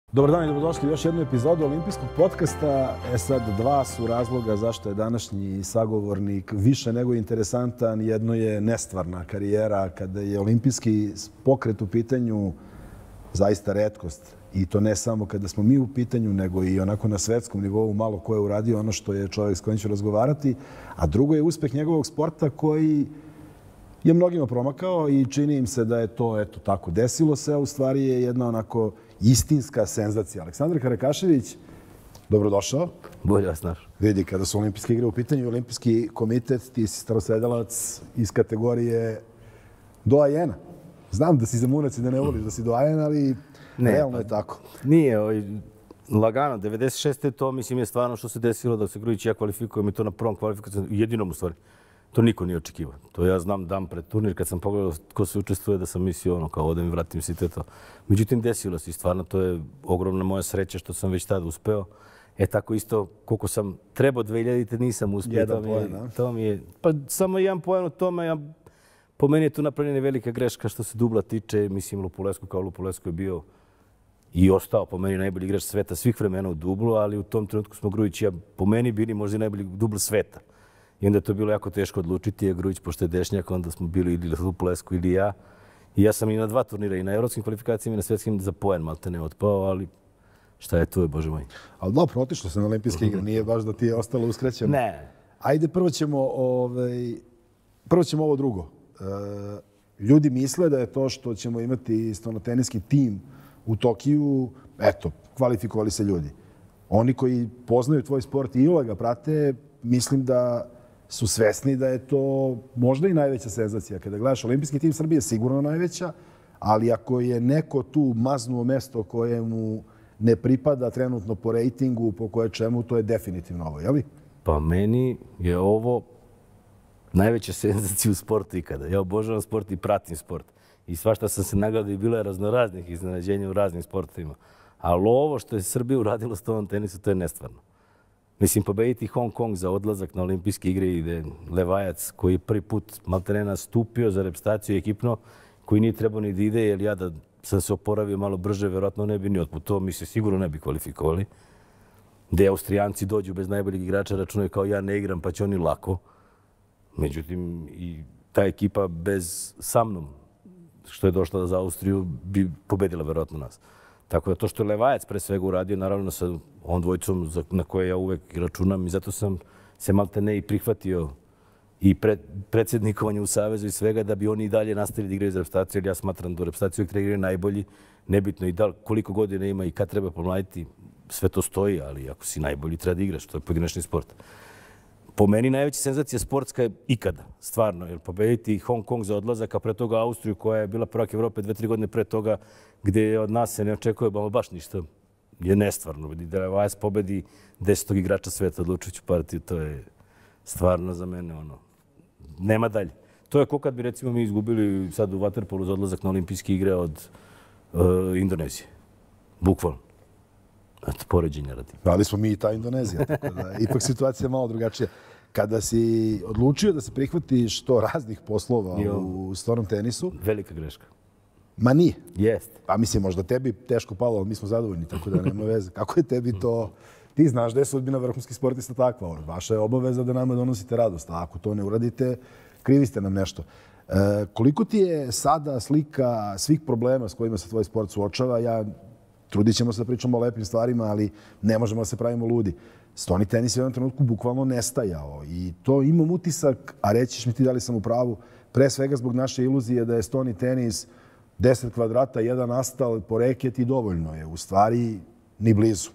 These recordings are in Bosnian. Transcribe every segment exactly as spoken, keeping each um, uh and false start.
Dobar dan i dobrodošli u još jednu epizodu Olimpijskog podcasta. E sad, dva su razloga zašto je današnji sagovornik više nego interesantan. Jedno je nestvarna karijera kada je olimpijski pokret u pitanju zaista retkost. I to ne samo kada smo mi u pitanju, nego i onako na svetskom nivou malo ko je uradio ono što je čovjek s kojim ću razgovarati. A drugo je uspeh njegovog sporta koji je mnogima promakao i čini im se da je to eto tako desilo se, a u stvari je jedna onako istinska senzacija. Aleksandar Karakašević, dobrodošao. Bolje vas naš. Vidi, kada su olimpijske igre u pitanju, olimpijski komitet, ti si starosedelac iz kategorije doajena. Znam da si zamunac i da ne voliš da si doajen, ali ne, realno je tako. Nije, ovaj, lagano, devedeset šeste to mislim je stvarno što se desilo da se Grujić i ja kvalifikujem i to na prvom kvalifikacijom, jedinom u stvari. To niko nije očekivao. To ja znam dan pred turnir, kad sam pogledao ko se učestvuje, da sam mislio ono kao odem i vratim se i to je to. Međutim, desilo se i stvarno to je ogromna moja sreća što sam već tada uspeo. E tako isto, koliko sam trebao dve hiljadite nisam uspio. Jedan to mi je, poen, to mi je, pa samo jedan poen u tome, ja, po meni je tu napravljena velika greška što se dubla tiče. Mislim, Lupulescu kao Lupulescu je bio i ostao po meni najbolji igrač sveta svih vremena u dublu, ali u tom trenutku smo Grujić i ja po meni bili možda i najbolji dubl sveta. I onda je to bilo jako teško odlučiti, jer Grujić, pošto je dešnjak, onda smo bili ili Lupulescu ili ja. I ja sam i na dva turnira, i na evropskim kvalifikacijama i na svetskim za poen malte ne otpao, ali šta je to, je, Bože moj. Ali dobro, otišlo se na olimpijske igre, nije baš da ti je ostalo uskraćeno. Ne. Ajde, prvo ćemo, ovaj, prvo ćemo ovo drugo. E, ljudi misle da je to što ćemo imati stonoteniski tim u Tokiju, eto, kvalifikovali se ljudi. Oni koji poznaju tvoj sport i ga prate, mislim da su svesni da je to možda i najveća senzacija. Kada gledaš olimpijski tim Srbije, sigurno najveća, ali ako je neko tu maznuo mesto koje mu ne pripada trenutno po rejtingu, po koje čemu, to je definitivno ovo, je li? Pa meni je ovo najveća senzacija u sportu ikada. Ja obožavam sport i pratim sport. I svašta sam se nagledao i bilo je raznoraznih iznenađenja u raznim sportovima. Ali ovo što je Srbija uradila s tom tenisu, to je nestvarno. Mislim, pobediti Hong Kong za odlazak na olimpijske igre ide Levajac, koji je prvi put maltene nastupio za reprezentaciju ekipno, koji nije trebao ni da ide, jer ja da sam se oporavio malo brže, vjerojatno ne bi ni otputovao, mi se sigurno ne bi kvalifikovali. Gde Austrijanci dođu bez najboljeg igrača, računaju kao ja ne igram, pa će oni lako. Međutim, i ta ekipa bez sa mnom, što je došla za Austriju, bi pobedila vjerojatno nas. Tako da to što je Levajac pre svega uradio, naravno sa ovom dvojicom na koje ja uvek računam i zato sam se maltene i prihvatio i pred, predsjednikovanje u Savezu i svega da bi oni i dalje nastavili da igraju za reprezentaciju, jer ja smatram da u reprezentaciju uvijek treba igraju najbolji, nebitno i da koliko godina ima i kad treba pomladiti, sve to stoji, ali ako si najbolji treba da igraš, to je pojedinačni sport. Po meni najveća senzacija sportska je ikada, stvarno, jer pobediti Hong Kong za odlazak, a pre toga Austriju koja je bila prvak Evrope dve, tri godine pre toga, gdje od nas se ne očekuje baš ništa, je nestvarno. Da Levajac pobedi desetog igrača sveta odlučujuću partiju, to je stvarno za mene ono, nema dalje. To je ko kad bi recimo mi izgubili sad u vaterpolu za odlazak na olimpijske igre od uh, Indonezije. Bukvalno. Eto, poređenja radi. Ali smo mi i ta Indonezija, tako da ipak situacija je malo drugačija. Kada si odlučio da se prihvatiš to raznih poslova jo. u stvarnom tenisu... Velika greška. Ma nije. Jeste. Pa mislim, možda tebi teško palo, ali mi smo zadovoljni, tako da nema veze. Kako je tebi to... Ti znaš da je sudbina vrhunskih sportista takva. Vaša je obaveza da nama donosite radost, a ako to ne uradite, krivi ste nam nešto. E, koliko ti je sada slika svih problema s kojima se tvoj sport suočava? Ja trudit ćemo se da pričamo o lepim stvarima, ali ne možemo da se pravimo ludi. Stoni tenis je u jednom trenutku bukvalno nestajao i to imam utisak, a rećiš mi ti da li sam u pravu, pre svega zbog naše iluzije da je stoni tenis deset kvadrata, jedan astal po reket i dovoljno je. U stvari, ni blizu.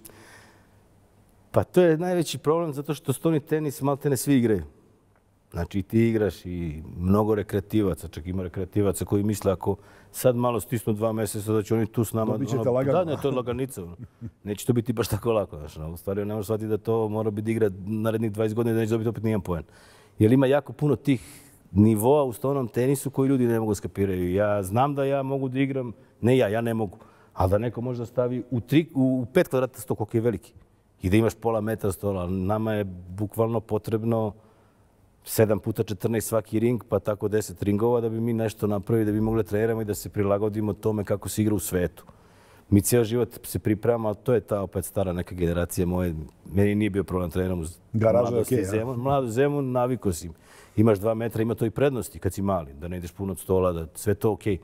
Pa to je najveći problem zato što stoni tenis maltene svi igraju. Znači i ti igraš i mnogo rekreativaca, čak ima rekreativaca koji misle ako sad malo stisnu dva mjeseca da će oni tu s nama... Dobit ćete lagano. Da, ne, to je laganica. Neće to biti baš tako lako. U stvari ne možeš shvatiti da to mora biti igra narednih dvadeset godina da neće dobiti opet nijedan poen. Jer ima jako puno tih nivoa u stonom tenisu koji ljudi ne mogu skapiraju. Ja znam da ja mogu da igram, ne ja, ja ne mogu, ali da neko može da stavi u, tri, u pet kvadrata sto koliko je veliki i da imaš pola metra stola. Nama je bukvalno potrebno sedam puta četrnaest svaki ring, pa tako deset ringova da bi mi nešto napravili, da bi mogli treniramo i da se prilagodimo tome kako se igra u svetu. Mi cijel život se pripremamo, ali to je ta opet stara neka generacija moje. Meni nije bio problem trenerom uz mladosti okay, Zemun. Ja. Mladu Zemun, naviko si. Imaš dva metra, ima to i prednosti kad si mali, da ne ideš puno od stola, da sve to okej. Okay.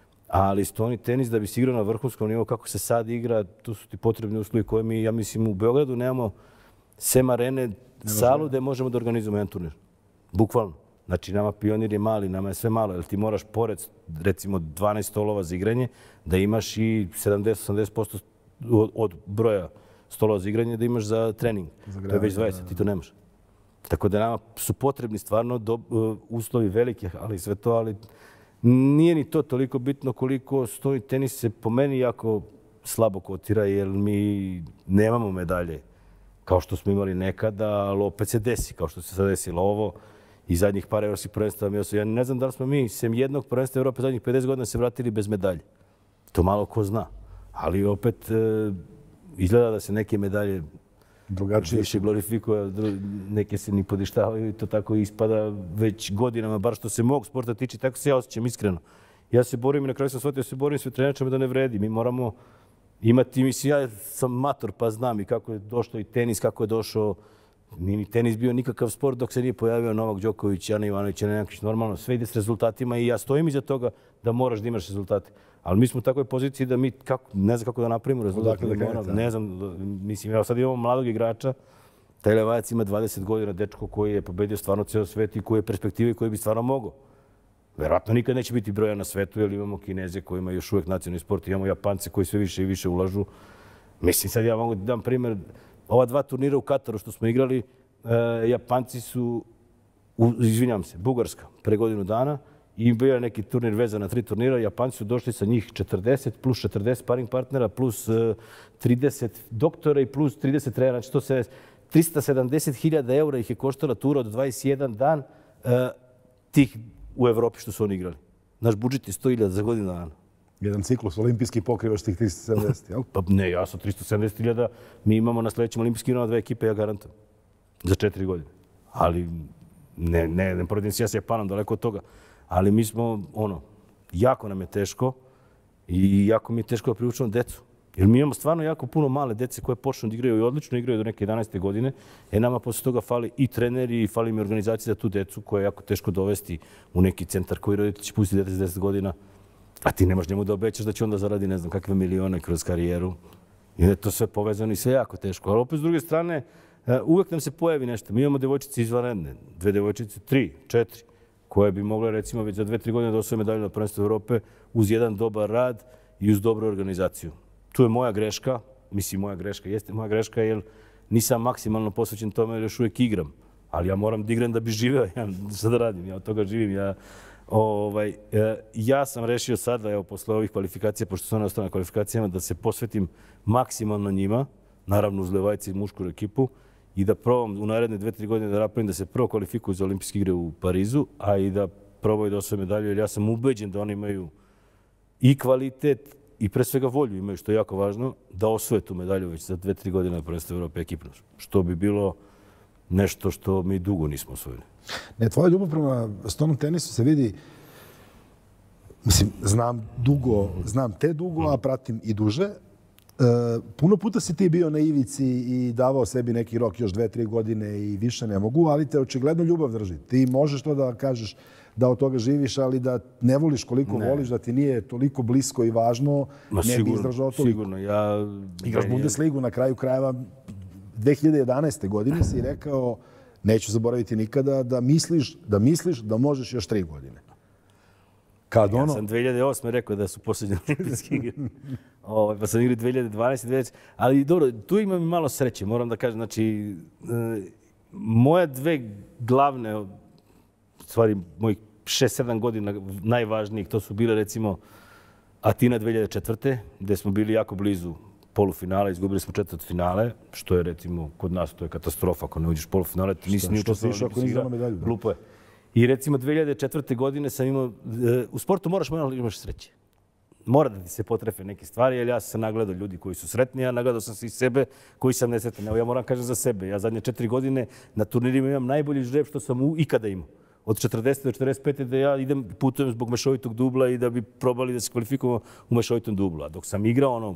Ali stoni tenis da bi si igrao na vrhunskom nivou kako se sad igra, tu su ti potrebni uslovi koje mi, ja mislim, u Beogradu nemamo sem arene, salu gde možemo da organizujemo jedan turnir. Bukvalno. Znači, nama Pionir je mali, nama je sve malo, jer ti moraš pored, recimo, dvanaest stolova za igranje, da imaš i sedamdeset do osamdeset posto od broja stolova za igranje da imaš za trening. To je već dvadeset, ti to nemaš. Tako da nama su potrebni stvarno uslovi velike, ali sve to, ali nije ni to toliko bitno koliko stoni tenis se po meni jako slabo kotira, jer mi nemamo medalje kao što smo imali nekada, ali opet se desi, kao što se sad desilo ovo. I zadnjih par evropskih prvenstava. Ja ne znam da li smo mi, sem jednog prvenstva Evrope zadnjih pedeset godina se vratili bez medalje. To malo ko zna. Ali opet izgleda da se neke medalje drugačije više glorifikuju, neke se ni podištavaju i to tako ispada već godinama, bar što se mog sporta tiče, tako se ja osjećam iskreno. Ja se borim i na kraju sam shvatio, ja se borim s trenačama da ne vredi. Mi moramo imati, mislim, ja sam mator pa znam i kako je došao i tenis, kako je došao. Nije ni tenis bio nikakav sport dok se nije pojavio Novak Đoković, Ana Ivanović, Ana Janković. Normalno, sve ide s rezultatima i ja stojim iza toga da moraš da imaš rezultate. Ali mi smo u takvoj poziciji da mi, kako, ne znam kako da napravimo rezultate. Ne znam, mislim, evo sad imamo mladog igrača, taj Levajac ima dvadeset godina, dečko koji je pobedio stvarno ceo svet i koji je perspektiva i koji bi stvarno mogao. Verovatno nikad neće biti broja na svetu, jer imamo Kineze koji imaju još uvijek nacionalni sport, imamo Japance koji sve više i više ulažu. Mislim, sad ja mogu da dam primjer. Ova dva turnira u Kataru što smo igrali, Japanci su, izvinjam se, Bugarska, pre godinu dana, i bio je neki turnir vezan na tri turnira. Japanci su došli sa njih četrdeset, plus četrdeset sparing partnera, plus trideset doktora i plus trideset trenera. Znači, to se trista sedamdeset hiljada eura ih je koštala tura od dvadeset jedan dan tih u Evropi što su oni igrali. Naš budžet je sto hiljada za godinu dana. Jedan ciklus olimpijski pokrivaš tih trista sedamdeset, jel? Pa ne, ja sam trista sedamdeset hiljada. Mi imamo na sljedećem olimpijskim igrama dve ekipe, ja garantujem. Za četiri godine. Ali ne, ne, ne poredim se ja s Japanom, daleko od toga. Ali mi smo, ono, jako nam je teško i jako mi je teško da priučamo decu. Jer mi imamo stvarno jako puno male dece koje počnu da igraju i odlično igraju do neke jedanaeste godine. E nama posle toga fali i treneri i fali mi organizacija za tu decu koje je jako teško dovesti u neki centar koji roditelj će pustiti dete s deset godina. A ti nemaš njemu da obećaš da će onda zaradi ne znam kakve milione kroz karijeru. I onda je to sve povezano i sve jako teško. Ali opet s druge strane, uvek nam se pojavi nešto. Mi imamo devojčice izvanredne, dve devojčice, tri, četiri, koje bi mogle recimo već za dve, tri godine da osvoje medalju na prvenstvu Evrope uz jedan dobar rad i uz dobru organizaciju. Tu je moja greška, mislim moja greška, jeste moja greška jer nisam maksimalno posvećen tome jer još uvijek igram. Ali ja moram da igram da bi živeo, ja šta da radim, ja od toga živim. Ja, ovaj, ja sam rešio sada, evo, posle ovih kvalifikacija, pošto su one ostale na kvalifikacijama, da se posvetim maksimalno njima, naravno uz Levajci i mušku ekipu, i da probam u naredne dve, tri godine da napravim da se prvo kvalifikuju za olimpijske igre u Parizu, a i da probaju da osvoje medalju, jer ja sam ubeđen da oni imaju i kvalitet i pre svega volju imaju, što je jako važno, da osvoje tu medalju već za dve, tri godine na prvenstvu Evrope ekipno. Što bi bilo nešto što mi dugo nismo osvojili. Ne, tvoja ljubav prema stolnom tenisu se vidi, mislim, znam dugo, znam te dugo, a pratim i duže. Puno puta si ti bio na ivici i davao sebi neki rok još dve, tri godine i više ne mogu, ali te očigledno ljubav drži. Ti možeš to da kažeš da od toga živiš, ali da ne voliš koliko voliš, da ti nije toliko blisko i važno, ne bi izdržao toliko. Sigurno, ja... Igraš Bundesligu na kraju krajeva dve hiljade jedanaeste. godine si rekao, neću zaboraviti nikada, da misliš da misliš da možeš još tri godine. Kad ono... Ja sam dve hiljade osme. rekao da su posljednje olimpijske igre. Pa sam igrao dve hiljade dvanaeste. dve hiljade dvanaeste. Ali dobro, tu imam i malo sreće, moram da kažem. Znači, moje dve glavne, stvari, mojih šest sedam godina najvažnijih, to su bile recimo Atina dve hiljade četvrte. gde smo bili jako blizu polufinala, izgubili smo četvrt finale, što je recimo kod nas to je katastrofa ako ne uđeš polufinale, ti nisi ni učestvovao ako nisi imao medalju. Glupo je. I recimo dve hiljade četvrte. godine sam imao, u sportu moraš malo imaš sreće. Mora da ti se potrefe neke stvari, jer ja sam nagledao ljudi koji su sretni, ja nagledao sam se i sebe koji sam nesretan. Evo ja moram kažem za sebe, ja zadnje četiri godine na turnirima imam najbolji žreb što sam ikada imao. Od četrdesete do četrdeset pete. da ja idem, putujem zbog mešovitog dubla i da bi probali da se kvalifikujemo u mešovitom dublu. A dok sam igrao ono,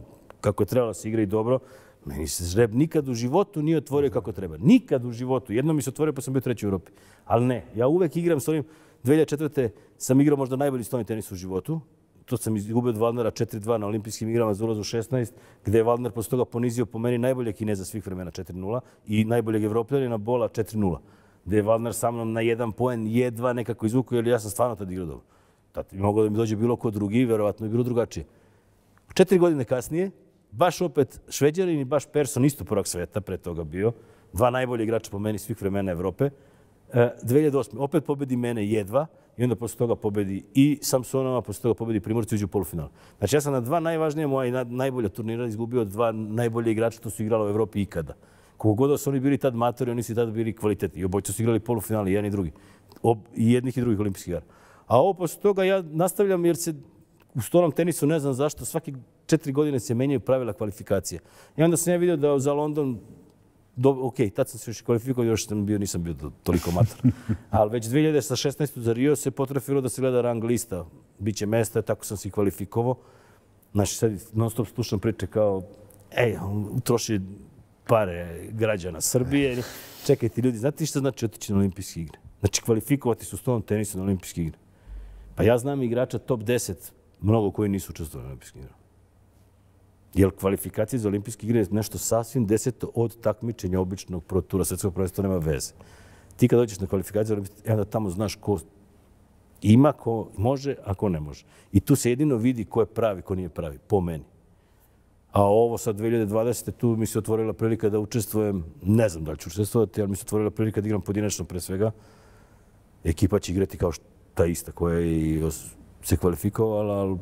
kako je trebalo da se igra i dobro. Meni se žreb nikad u životu nije otvorio kako treba. Nikad u životu. Jednom mi se otvorio pa sam bio treći u Europi. Ali ne, ja uvek igram s ovim. dve hiljade četvrte sam igrao možda najbolji stolni tenis u životu. To sam izgubio od Waldnera četiri dva na olimpijskim igrama za ulaz u šesnaest, gde je Waldner posle toga ponizio po meni najbolje Kineza svih vremena četiri nula i najboljeg Evropljanina Bola četiri nula. Gde je Waldner sa mnom na jedan poen jedva nekako izvukao, jer ja sam stvarno tad igrao dobro. Tad bi mogao da mi dođe bilo ko drugi, verovatno je bilo drugačije. Četiri godine kasnije, baš opet Šveđanin i baš Persson, isto prvak sveta, pre toga bio, dva najbolje igrača po meni svih vremena Evrope. dve hiljade osme opet pobedi mene jedva i onda posle toga pobedi i Samsonova, posle toga pobedi Primorci uđu u polufinal. Znači ja sam na dva najvažnije moja i najbolja turnira izgubio dva najbolje igrača što su igrali u Evropi ikada. Koliko god da su oni bili tad matori, oni su tad bili kvalitetni. I obojci su igrali polufinali, jedan i drugi. I jednih i drugih olimpijskih igara. A ovo posle toga ja nastavljam jer se u stolnom tenisu, ne znam zašto, svake četiri godine se menjaju pravila kvalifikacije. I onda sam ja vidio da za London, ok, tad sam se još kvalifikao, još sam bio, nisam bio toliko mator. Ali već dve hiljade šesnaeste za Rio se potrefilo da se gleda rang lista. Biće mesta, tako sam se i kvalifikovao. Znači sad non stop slušam priče kao, ej, utroši pare građana Srbije. Čekajte ljudi, znate šta znači otići na olimpijske igre? Znači kvalifikovati se u stolnom tenisu na olimpijske igre. Pa ja znam igrača top deset, mnogo koji nisu učestvovali na olimpijskim igrama. Jer kvalifikacije za olimpijske igre je nešto sasvim deseto od takmičenja običnog Pro Tura, svetskog prvenstva nema veze. Ti kad dođeš na kvalifikacije, onda tamo znaš ko ima, ko može, a ko ne može. I tu se jedino vidi ko je pravi, ko nije pravi, po meni. A ovo sad dve hiljade dvadesete tu mi se otvorila prilika da učestvujem, ne znam da li ću učestvovati, ali mi se otvorila prilika da igram pojedinačno pre svega. Ekipa će igrati kao ta ista koja je se kvalifikovala, ali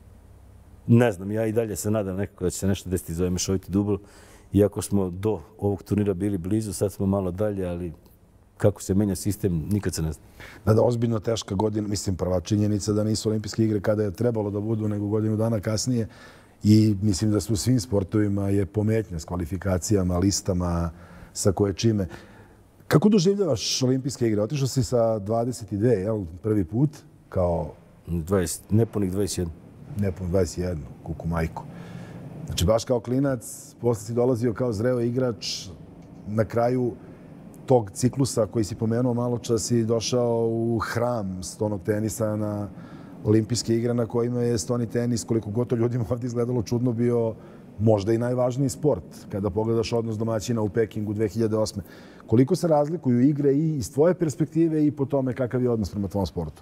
ne znam, ja i dalje se nadam nekako da će se nešto desiti za ovaj mešoviti dubl. Iako smo do ovog turnira bili blizu, sad smo malo dalje, ali kako se menja sistem, nikad se ne zna. Da, da, ozbiljno teška godina, mislim, prva činjenica da nisu olimpijske igre kada je trebalo da budu, nego godinu dana kasnije. I mislim da su u svim sportovima je pometnja s kvalifikacijama, listama, sa koje čime. Kako doživljavaš olimpijske igre? Otišao si sa dvadeset dve, jel, prvi put, kao... Nepunih dvadeset jedan. Nepunih dvadeset jedan, kuku majku. Znači, baš kao klinac, posle si dolazio kao zreo igrač, na kraju tog ciklusa koji si pomenuo malo čas i došao u hram stolnog tenisa na olimpijske igre na kojima je stoni tenis, koliko god to ljudima ovdje izgledalo čudno, bio možda i najvažniji sport. Kada pogledaš odnos domaćina u Pekingu dve hiljade osme. Koliko se razlikuju igre i iz tvoje perspektive i po tome kakav je odnos prema tvom sportu?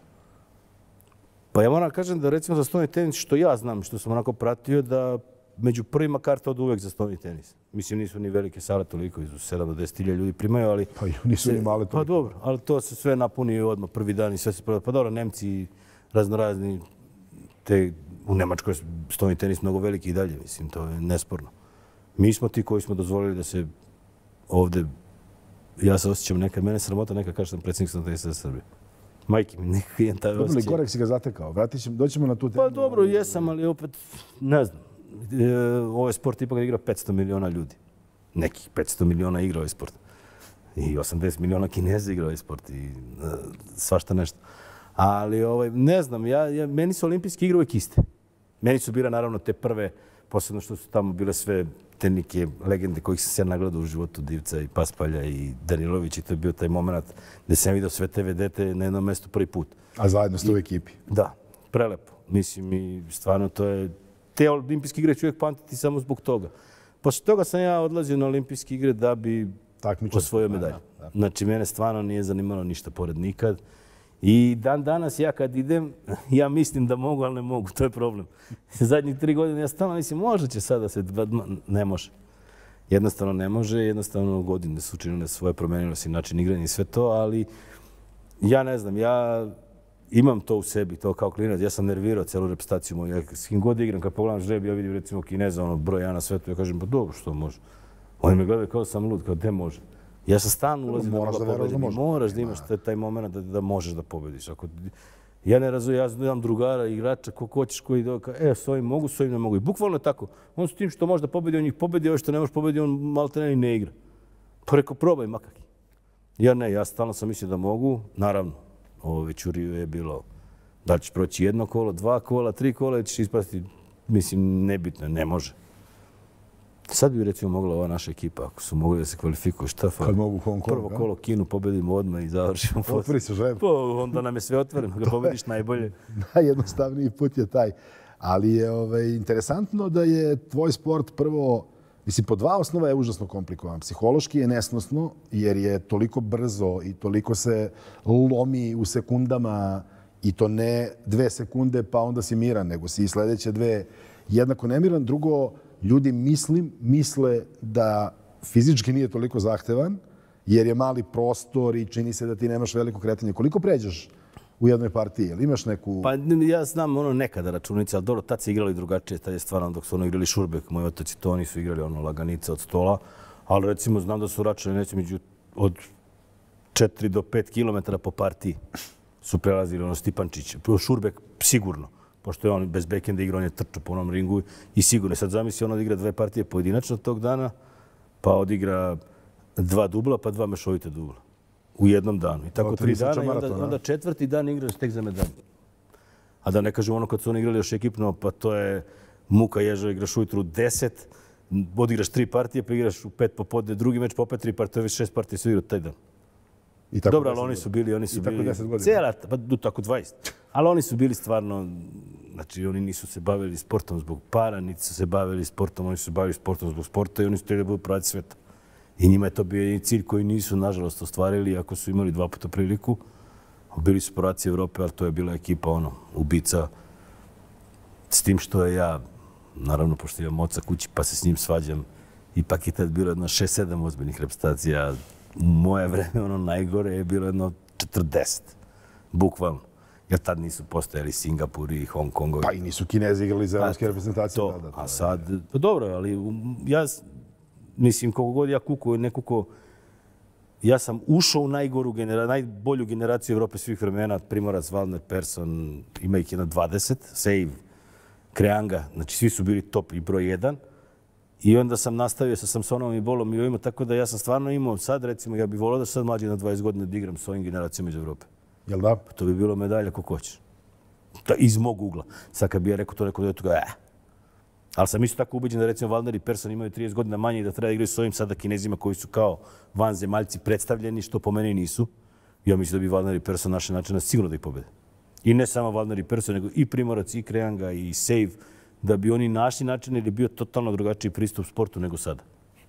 Pa ja moram kažem da recimo za stolni tenis, što ja znam, što sam onako pratio, da među prvima karta od uvek za stolni tenis. Mislim, nisu ni velike sale toliko, izu sedam do deset hiljada ljudi primaju, ali... Pa nisu ni male toliko. Pa dobro, ali to se sve napuni odmah prvi dan i sve se proda. Pa dobro, Nemci raznorazni, te u Nemačkoj stolni tenis mnogo veliki i dalje, mislim, to je nesporno. Mi smo ti koji smo dozvolili da se ovde, ja se osjećam nekad, mene sramota nekad kaže sam predsjednik stolnog tenisa za Srbije. Majke mi, nekako imam taj osjećaj. Dobro, korek si ga zatekao, vratit ćemo, doćemo na tu temu. Pa dobro, jesam, ali opet, ne znam. Ovaj sport ipak igra petsto miliona ljudi. Nekih petsto miliona igra ovaj sport. I osamdeset miliona Kineza igra ovaj sport i svašta nešto. Ali ovaj, ne znam, ja, ja, meni su olimpijske igre uvijek iste. Meni su bile naravno te prve, posebno što su tamo bile sve te neke legende kojih sam se nagledao u životu, Divca i Paspalja i Danilović, i to je bio taj moment gde sam vidio sve te vedete na jednom mestu prvi put. A zajedno ste u ekipi? Da, prelepo. Mislim, i stvarno to je... Te olimpijske igre ću uvijek pamtiti samo zbog toga. Posle toga sam ja odlazio na olimpijske igre da bi osvojio medalju. Znači, mene stvarno nije zanimalo ništa pored nikad. I dan danas ja kad idem, ja mislim da mogu, ali ne mogu. To je problem. Zadnjih tri godine ja stalno mislim, možda će sada se... Ne može. Jednostavno ne može. Jednostavno godine su učinile svoje, promenilo se način igranja i sve to, ali ja ne znam, ja imam to u sebi, to kao klinac. Ja sam nervirao celu reprezentaciju moju. Ja s kim god igram, kad pogledam žreb, ja vidim recimo Kineza, ono, broj jedan na svetu, ja kažem, pa dobro, što može? Oni me gledaju kao da sam lud, kao gde može? Ja sam stalno ulazim da mogu pobediti. Moraš da imaš taj moment da možeš da pobediš. Ja ne razumijem, ja znam drugara, igrača, ko hoćeš, koji ide, e, s ovim mogu, s ovim ne mogu. I bukvalno je tako. On s tim što može da pobedi, on njih pobedi, ovo što ne može pobedi, on malte ne i ne igra. Pa rekao, probaj makaki. Ja ne, ja stalno sam mislio da mogu. Naravno, ovo već u Riju je bilo da li ćeš proći jedno kolo, dva kola, tri kola, ćeš ispasti, mislim, nebitno, ne može. Sad bi recimo mogla ova naša ekipa, ako su mogli da se kvalifikuju, šta fa? Kad mogu Hong Kong, Prvo kolo Kinu pobedimo odmah i završimo. Otvori se žreb. Pa, onda nam je sve otvoreno, da pobediš najbolje. Najjednostavniji put je taj. Ali je ovaj, interesantno da je tvoj sport prvo, mislim, po dva osnova je užasno komplikovan. Psihološki je nesnosno, jer je toliko brzo i toliko se lomi u sekundama i to ne dve sekunde pa onda si miran, nego si i sledeće dve jednako nemiran. Drugo, ljudi mislim, misle da fizički nije toliko zahtevan, jer je mali prostor i čini se da ti nemaš veliko kretanje. Koliko pređeš u jednoj partiji? Ili imaš neku... Pa ja znam ono nekada računice, ali dobro, tad se igrali drugačije. Tad je stvarno, dok su ono igrali Šurbek, moji otaci, to oni su igrali ono laganica od stola. Ali recimo znam da su račali neće među od četiri do pet kilometara po partiji su prelazili ono Stipančić. Šurbek sigurno, pošto je on bez bekenda igra, on je trčao po onom ringu i sigurno. Sad zamisli ono da igra dve partije pojedinačno tog dana, pa odigra dva dubla, pa dva mešovita dubla. U jednom danu. I tako tri dana i onda, onda četvrti dan igraš tek za medalju. A da ne kažem ono kad su oni igrali još ekipno, pa to je muka ježa, igraš ujutru deset, odigraš tri partije, pa igraš u pet popodne, drugi meč, pa opet tri partije, to je već šest partije su igrao taj dan. I tako dobro, ali oni su bili, oni su bili cijela, pa tako dvadeset. Ali oni su bili stvarno, znači oni nisu se bavili sportom zbog para, niti su se bavili sportom, oni su se bavili sportom zbog sporta i oni su htjeli da budu pravac sveta. I njima je to bio i cilj koji nisu, nažalost, ostvarili, ako su imali dva puta priliku. Bili su prvaci Evrope, ali to je bila ekipa, ono, ubica. S tim što je ja, naravno, pošto imam oca kući, pa se s njim svađam, ipak je tad bilo jedno šest sedam ozbiljnih reprezentacija. U moje vreme, ono, najgore je bilo jedno četrdeset. Bukvalno. Jer tad nisu postojali Singapur i Hong Kong. Pa i nisu Kinezi igrali za evropske reprezentacije. To, a sad, pa dobro, ali ja... Mislim, koliko god ja kukuo, ne kukuo, ja sam ušao u najgoru genera, najbolju generaciju Evrope svih vremena, Primorac, Waldner, Persson, ima ih jedno dvadeset, Save, Kreanga, znači svi su bili top i broj jedan. I onda sam nastavio sa Samsonovom i Bolom i ovima, tako da ja sam stvarno imao sad, recimo, ja bih volao da sad mlađe na dvadeset godina da igram s ovim generacijama iz Evrope. Jel da? Pa to bi bilo medalja kako hoćeš. Iz mog ugla. Sad kad bi ja rekao to, rekao da je to eh. Ali sam isto tako ubeđen da recimo Waldner i Persson imaju trideset godina manje i da treba da igraju s ovim sada Kinezima koji su kao vanzemaljci predstavljeni, što po meni nisu. Ja mislim da bi Waldner i Persson naše načina sigurno da ih pobede. I ne samo Waldner i Persson, nego i Primorac, i Kreanga, i Save, da bi oni našli način jer je bio totalno drugačiji pristup sportu nego sada.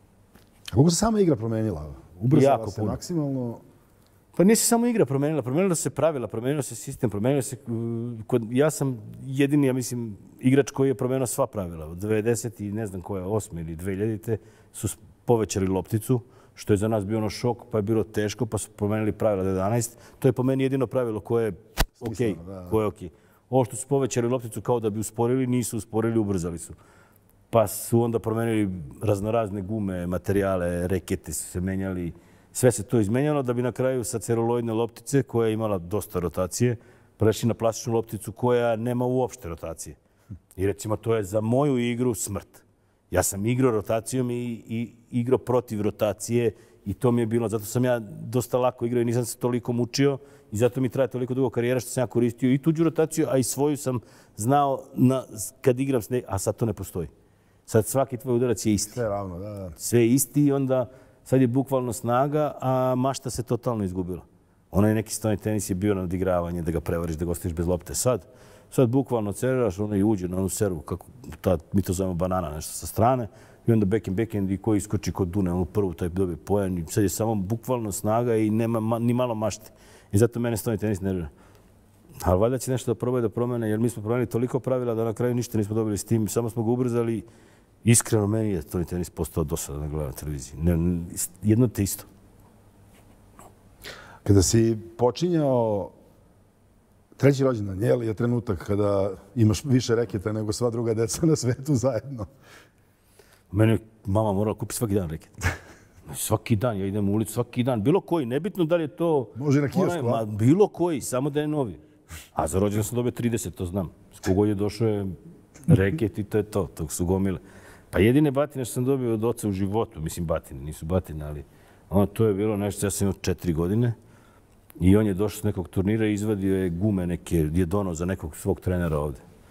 A kako se sama igra promenila? Ubrzala se maksimalno? Pa nije se samo igra promenila, promenila se pravila, promenila se sistem, promenila se... Ja sam jedini, ja mislim, igrač koji je promenio sva pravila. Od devedeset i ne znam koja, osme ili dve hiljadite su povećali lopticu, što je za nas bio ono šok, pa je bilo teško, pa su promenili pravila do jedanaest. To je po meni jedino pravilo koje je okej. Koje je okej. Ovo što su povećali lopticu kao da bi usporili, nisu usporili, ubrzali su. Pa su onda promenili raznorazne gume, materijale, rekete su se menjali. Sve se to izmenjalo da bi na kraju sa celuloidne loptice, koja je imala dosta rotacije, prešli na plastičnu lopticu koja nema uopšte rotacije. I recimo, to je za moju igru smrt. Ja sam igrao rotacijom i, i igrao protiv rotacije i to mi je bilo, zato sam ja dosta lako igrao i nisam se toliko mučio i zato mi traje toliko dugo karijera što sam ja koristio i tuđu rotaciju, a i svoju sam znao na, kad igram s ne, a sad to ne postoji. Sad svaki tvoj udarac je isti. Sve ravno, da, da. Sve je isti i onda sad je bukvalno snaga, a mašta se totalno izgubila. Onaj neki stoni tenis je bio na odigravanje, da ga prevariš, da ga ostaviš bez lopte. Sad, sad bukvalno ceriraš, ono i uđe na onu servu, kako ta, mi to zovemo banana, nešto sa strane, i onda back and back-end i koji iskoči kod Dune, onu prvu, taj dobije pojan. I sad je samo bukvalno snaga i nema ma, ni malo mašte. I zato mene stoni tenis nervira. Ali valjda će nešto da probaju da promene, jer mi smo promenili toliko pravila da na kraju ništa nismo dobili s tim, samo smo ga ubrzali. Iskreno, meni je stoni tenis postao dosadan da gledam na televiziji. Ne, jedno te isto. Kada si počinjao treći rođendan, je li je trenutak kada imaš više reketa nego sva druga deca na svetu zajedno? Mene je mama morala kupiti svaki dan reket. Svaki dan, ja idem u ulicu svaki dan. Bilo koji, nebitno da li je to... Može na kiosku, ma, bilo koji, samo da je novi. A za rođendan sam dobio trideset, to znam. S kogod je došao je reket i to je to, tog su gomile. Pa jedine batine što sam dobio od oca u životu, mislim batine, nisu batine, ali ono, to je bilo nešto, ja sam imao četiri godine i on je došao s nekog turnira i izvadio je gume neke, je donao za nekog svog trenera ovde.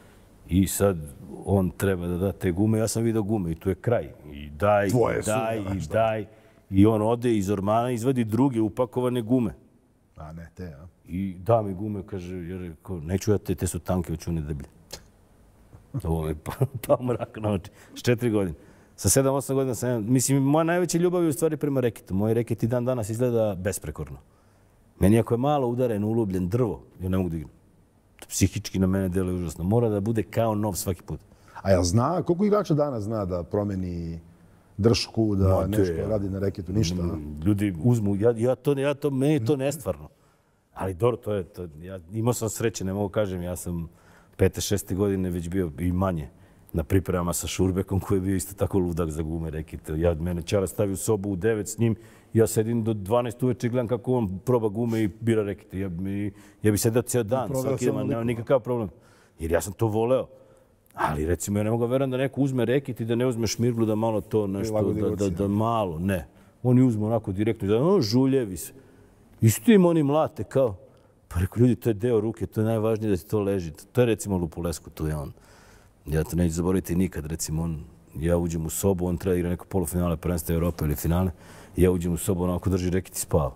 I sad on treba da da te gume, ja sam vidio gume i tu je kraj. I daj, Tvoje i daj, su, i daj. I on ode iz ormana, izvadi druge upakovane gume. A ne, te, a? I da mi gume, kaže, jer rekao, neću ja te, te su tanke, već one deblje. Ovo mi je pao mrak na oči. S četiri godine. Sa sedam, osam godina sam, mislim, moja najveća ljubav je u stvari prema reketu. Moj reket i dan danas izgleda besprekorno. Meni ako je malo udaren, ulubljen drvo, ja ne mogu da igram. Psihički na mene deluje užasno. Mora da bude kao nov svaki put. A jel zna, koliko igrača danas zna da promeni dršku, da No, nešto ja. radi na reketu, ništa? a? Ljudi uzmu, ja, ja to, ja to, meni je to nestvarno. Ali dobro, to je, to, ja imao sam sreće, ne mogu kažem, ja sam pete, šeste godine već bio i manje na pripremama sa Šurbekom, koji je bio isto tako ludak za gume rekete. Ja, mene Čara stavi u sobu u devet s njim, ja sedim do dvanaest uveče i gledam kako on proba gume i bira rekete. Ja, mi, ja bi sedao ceo dan, Proveo svaki sam dan, nema onoliko. nikakav problem. Jer ja sam to voleo. Ali recimo, ja ne mogu verujem da neko uzme reket i da ne uzme šmirglu, da malo to nešto, Prilagodi da, da, ruci, da malo, ne. Oni uzmu onako direktno i da, o, žuljevi se. Isto im oni mlate kao, pa rekao, ljudi, to je deo ruke, to je najvažnije da ti to leži. To je recimo Lupulescu, tu je on. Ja to neću zaboraviti nikad, recimo, on, ja uđem u sobu, on treba igra neko polufinale, prvenstva Evrope ili finale, ja uđem u sobu, onako drži reket i spava.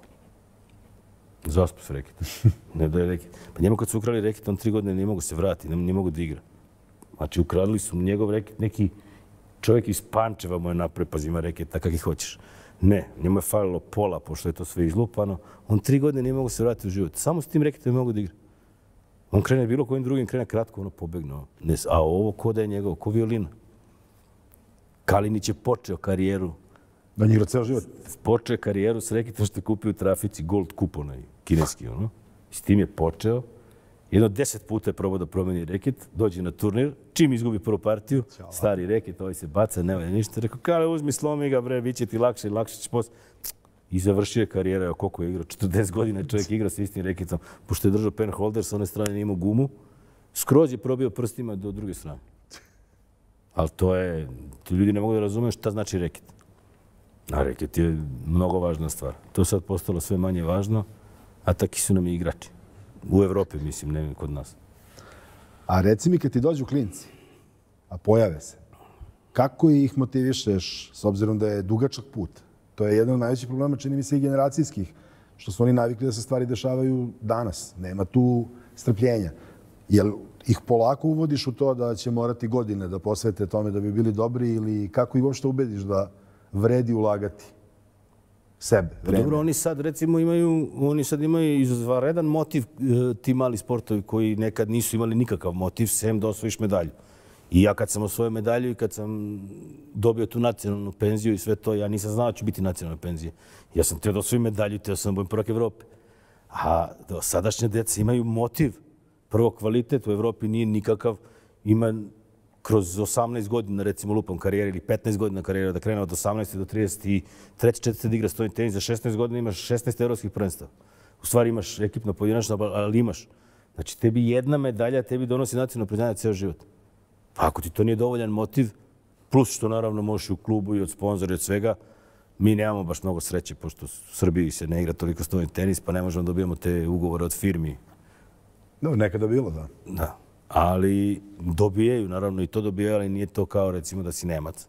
Zaspu se reket. Ne daje reket. Pa njemu kad su ukrali reket, on tri godine nije mogu se vratiti, ne, nije mogu da igra. Znači, ukradili su mu njegov reket, neki čovjek iz Pančeva mu je napravio, pazi, ima reketa kakvi hoćeš. Ne, njemu je falilo pola, pošto je to sve izlupano. On tri godine nije mogu se vratiti u život. Samo s tim reketom je mogu da igra. On krene bilo kojim drugim, krene kratko, ono pobegno. Ne, a ovo ko da je njegov, ko violina. Kalinić je počeo karijeru. Da njih igra ceo život. Počeo je karijeru s reketom što je kupio u trafici Gold Cup, onaj kineski, ono. I s tim je počeo. Jedno deset puta je probao da promeni reket, dođe na turnir, čim izgubi prvu partiju, stari reket, ovaj se baca, ne valja ništa. Rekao, Kale, uzmi, slomi ga, bre, bit će ti lakše i lakše ćeš posle. I završio je karijera, evo koliko je igrao, četrdeset godina je čovjek igrao sa istim reketom. Pošto je držao penholder, sa one strane nije imao gumu, skroz je probio prstima do druge strane. Ali to je, ti ljudi ne mogu da razumeju šta znači reket. A reket je mnogo važna stvar. To je sad postalo sve manje važno, a taki su nam i igrači. U Evropi, mislim, ne kod nas. A reci mi kad ti dođu klinci, a pojave se, kako ih motivišeš s obzirom da je dugačak put? To je jedan od najvećih problema, čini mi se, i generacijskih, što su oni navikli da se stvari dešavaju danas. Nema tu strpljenja. Jel ih polako uvodiš u to da će morati godine da posvete tome da bi bili dobri ili kako ih uopšte ubediš da vredi ulagati sebe, Pa dobro, oni sad recimo imaju, oni sad imaju izvanredan motiv, e, ti mali sportovi koji nekad nisu imali nikakav motiv, sem da osvojiš medalju. I ja kad sam osvojio medalju i kad sam dobio tu nacionalnu penziju i sve to, ja nisam znao da ću biti nacionalna penzija. Ja sam teo da osvojim medalju, teo sam da budem prvak Evrope. A sadašnje djeca imaju motiv. Prvo, kvalitet u Evropi nije nikakav. Ima kroz osamnaest godina, recimo, lupom karijere ili petnaest godina karijera, da krene od osamnaeste do trideset i treće, četvrte da igra stojni tenis, za šesnaest godina imaš šesnaest evropskih prvenstava. U stvari imaš ekipno pojedinačno, ali imaš. Znači, tebi jedna medalja, tebi donosi nacionalno priznanje ceo život. Pa ako ti to nije dovoljan motiv, plus što naravno možeš i u klubu i od sponzora i od svega, mi nemamo baš mnogo sreće, pošto u Srbiji se ne igra toliko stojni tenis, pa ne možemo da dobijemo te ugovore od firmi. No, nekada bilo, da. Da. Ali dobijaju, naravno i to dobijaju, ali nije to kao recimo da si Nemac.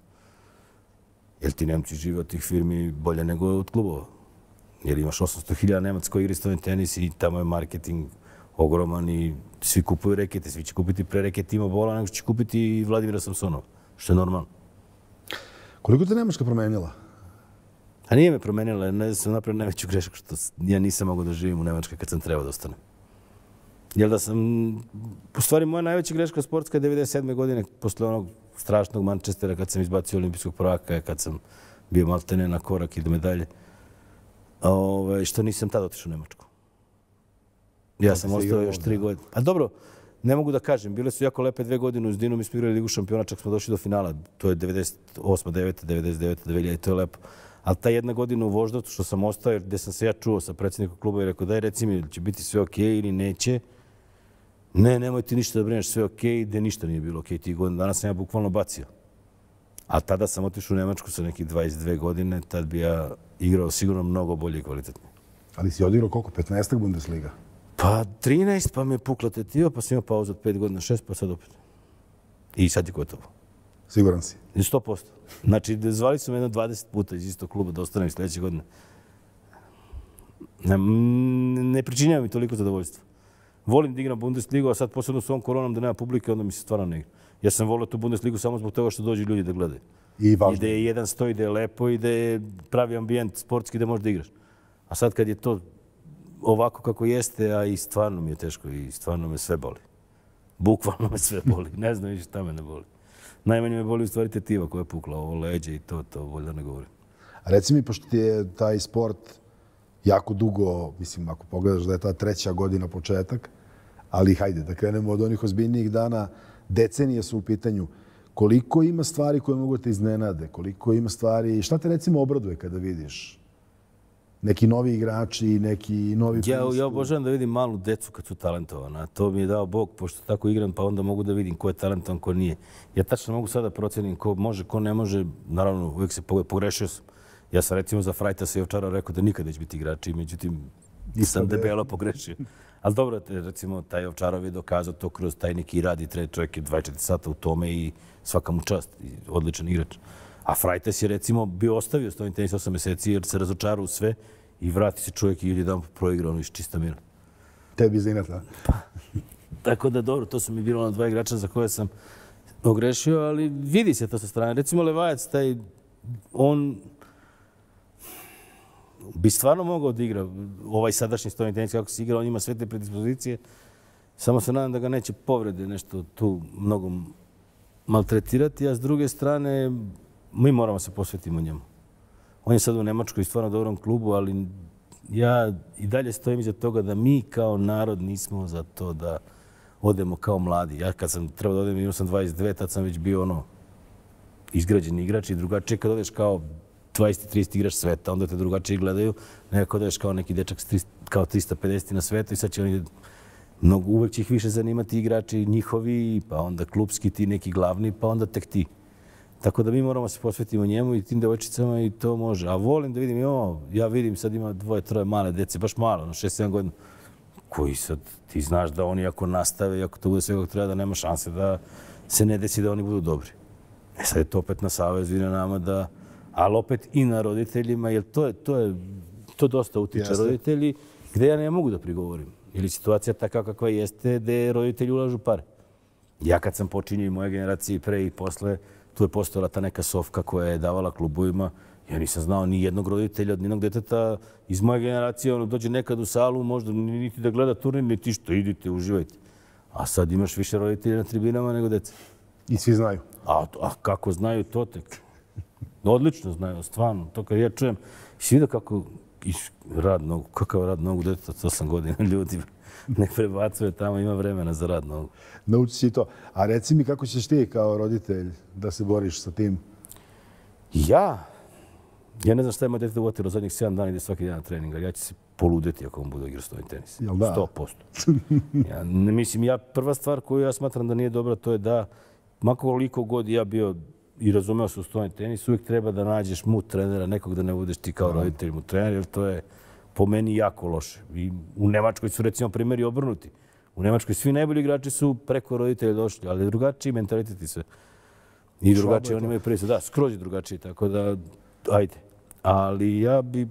Jer ti Nemci žive od tih firmi bolje nego od klubova. Jer imaš osamsto hiljada Nemac koji igra stojni tenis i tamo je marketing ogroman i svi kupuju rekete, svi će kupiti pre reket Tima Bola nego će kupiti i Vladimira Samsonova, što je normalno. Koliko te Nemačka promenila? A nije me promenila, ne sam napravio najveću grešku što ja nisam mogao da živim u Nemačkoj kad sam trebao da ostanem. Jer da sam, u stvari moja najveća greška sportska je devedeset sedme godine, posle onog strašnog Manchestera kad sam izbacio olimpijskog prvaka, kad sam bio maltene na korak i do medalje, Ove, što nisam tada otišao u Nemačku. Ja sam ostao još tri godine. A dobro, ne mogu da kažem, bile su jako lepe dve godine uz Dinamo, mi smo igrali Ligu šampiona, čak smo došli do finala. To je devedeset osma, deveta, devedeset deveta, dve hiljade, to je lepo. Ali ta jedna godina u Voždovcu što sam ostao, jer gde sam se ja čuo sa predsjednikom kluba i rekao daj reci mi, će biti sve okej ili neće. Ne, nemoj ti ništa da brineš, sve okej, gde ništa nije bilo okej tih godina. Danas sam ja bukvalno bacio. A tada sam otišao u Nemačku sa nekih dvadeset dve godine, tad bi ja igrao sigurno mnogo bolje i kvalitetnije. Ali si odigrao koliko? petnaestak Bundesliga? Pa trinaest, pa mi je pukla tetiva, pa sam imao pauzu od pet godina, šest, pa sad opet. I sad je gotovo. Siguran si? sto posto. Znači, zvali su me jedno dvadeset puta iz istog kluba da ostanem sljedeće godine. Ne, ne pričinjava mi toliko zadovoljstva. Volim da igram Bundesligu, a sad posebno s ovom koronom da nema publike, onda mi se stvarno ne igra. Ja sam volio tu Bundesligu samo zbog toga što dođu ljudi da gledaju. I važno. I da je jedan stoji, da je lepo i da je pravi ambijent sportski da možeš da igraš. A sad kad je to ovako kako jeste, a i stvarno mi je teško i stvarno me sve boli. Bukvalno me sve boli. Ne znam više šta me ne boli. Najmanje me boli u stvari tetiva koja je pukla, ovo leđe i to, to bolje da ne govorim. A reci mi, pošto ti je taj sport jako dugo, mislim, ako pogledaš da je ta treća godina početak, ali hajde, da krenemo od onih ozbiljnijih dana, decenije su u pitanju. Koliko ima stvari koje mogu te iznenade? Koliko ima stvari... Šta te recimo obraduje kada vidiš neki novi igrači, neki novi... Ja, ja obožavam da vidim malu decu kad su talentovana. To mi je dao Bog, pošto tako igram, pa onda mogu da vidim ko je talentovan, ko nije. Ja tačno mogu sada procenim ko može, ko ne može. Naravno, uvijek se pogrešio sam. Ja sam recimo za Frajtasa i Ovčara rekao da nikada neće biti igrači, međutim, sam debelo pogrešio. Ali dobro, recimo, taj Ovčarov je dokazao to kroz taj neki rad i tre, čovjek je dvadeset četiri sata u tome i svaka mu čast, odličan igrač. A Frajtas je recimo bio ostavio stojni tenis osam mjeseci jer se razočarao u sve i vrati se čovjek i jedan proigra ono iz čista mira. Tebi za inat, da? Pa, tako da dobro, to su mi bilo ono dva igrača za koje sam ogrešio, ali vidi se to sa strane. Recimo Levajac, taj, on bi stvarno mogao da igra ovaj sadašnji stojni tenis kako se igra, on ima sve te predispozicije. Samo se nadam da ga neće povrede nešto tu mnogo maltretirati, a s druge strane mi moramo se posvetiti njemu. On je sad u Nemačkoj i stvarno dobrom klubu, ali ja i dalje stojim iza toga da mi kao narod nismo za to da odemo kao mladi. Ja kad sam trebao da odem, imao sam dvadeset dve, tad sam već bio ono izgrađen igrač i drugačije kad odeš kao dvadeset trideset igrač sveta, onda te drugačije gledaju, nego kad odeš kao neki dečak kao trista pedeset na svetu i sad će oni mnogo, uvek će ih više zanimati igrači njihovi, pa onda klubski ti neki glavni, pa onda tek ti. Tako da mi moramo se posvetiti njemu i tim devojčicama i to može. A volim da vidim i ovo, ja vidim sad ima dvoje, troje male dece, baš malo, no šest sedam godina, koji sad ti znaš da oni ako nastave i ako to bude sve kako treba, da nema šanse da se ne desi da oni budu dobri. E sad je to opet na savezu i na nama da, ali opet i na roditeljima, jer to je, to je, to dosta utiče Jeste. Roditelji, gde ja ne mogu da prigovorim. Ili situacija taka kakva jeste, gde roditelji ulažu pare. Ja kad sam počinio i moje generacije pre i posle, tu je postojala ta neka sofka koja je davala klubovima. Ja nisam znao ni jednog roditelja od nijednog deteta iz moje generacije. Ono dođe nekad u salu, možda niti da gleda turnir, niti što, idite, uživajte. A sad imaš više roditelja na tribinama nego deca. I svi znaju. A, a kako znaju to tek? Odlično znaju, stvarno. To kad ja čujem, si vidio kako rad nogu, kakav rad nogu deteta od osam godina ljudi ne prebacuje tamo, ima vremena za rad nogu. Nauči si to. A reci mi kako ćeš ti kao roditelj da se boriš sa tim? Ja? Ja ne znam šta ima dete uvotilo zadnjih sedam dana ide svaki dan na treninga. Ja ću se poludeti ako on bude igrao stojni tenis. Jel da? sto posto. Ja, ne, mislim, ja, prva stvar koju ja smatram da nije dobra, to je da, makoliko god ja bio i razumeo se u stojni tenis, uvijek treba da nađeš mu trenera, nekog da ne budeš ti kao roditelj mu trener, jer to je po meni jako loše. I u Nemačkoj su recimo primjeri obrnuti. U Nemačkoj svi najbolji igrači su preko roditelja došli, ali drugačiji mentalitet i sve. I drugačije, oni imaju prije. Da, skroz je drugačiji, tako da, ajde. Ali ja bi,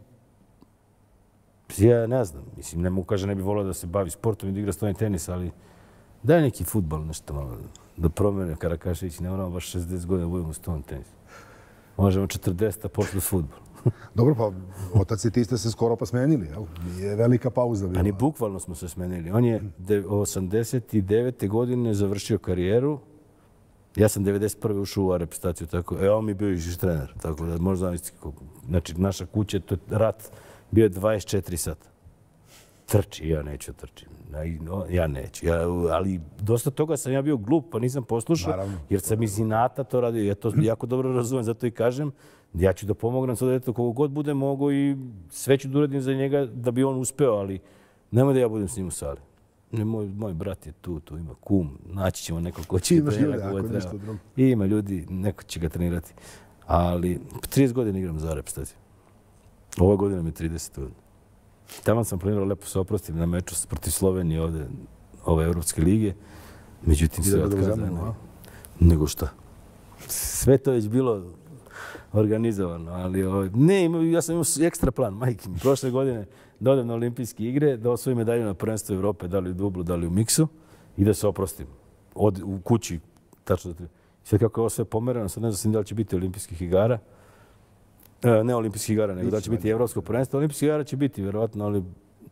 ja ne znam, mislim, ne mogu kažem, ne bi volio da se bavi sportom i da igra stojni tenis, ali daj neki fudbal, nešto malo, da promene Karakašević, ne moramo baš šezdeset godina da budemo u stojni tenis. Možemo četrdeset, a počeli s fudbal. Dobro, pa otac i ti ste se skoro pa smenili, jel? Nije velika pauza bila. Ali bukvalno smo se smenili. On je osamdeset devete godine završio karijeru. Ja sam devedeset prve ušao u reprezentaciju, tako. E, on mi je bio i trener, tako da možda zamisliti kako. Znači, naša kuća, to je rat, bio je dvadeset četiri sata. Trči, ja neću trčim. Ja neću. Ja, ali dosta toga sam ja bio glup, pa nisam poslušao, Naravno. jer sam iz inata to radio. Ja to jako dobro razumem, zato i kažem, ja ću da pomognem sad djetetu koliko god bude mogo i sve ću da uradim za njega da bi on uspeo, ali nemoj da ja budem s njim u sali. Ne, moj, moj brat je tu, tu ima kum, naći ćemo neko ko će ga trenirati. Ima ljudi, neko će ga trenirati. Ali trideset godina igram za reprezentaciju. Ova godina mi je trideset godina. Tamo sam planirao lepo se oprostim na meču protiv Slovenije ovde, ove Evropske lige. Međutim, sve otkazano. Nego šta? Sve to već bilo organizovano, ali ovaj, ne, ja sam imao ekstra plan, majke mi. Prošle godine da odem na olimpijske igre, da osvojim medalju na prvenstvu Evrope, da li u dublu, da li u miksu, i da se oprostim. Od, u kući, tačno da te... Sad kako je ovo sve pomerano, sad ne znam da li će biti olimpijskih igara, e, ne olimpijskih igara, nego da li će biti evropsko prvenstvo. Olimpijskih igara će biti, verovatno, ali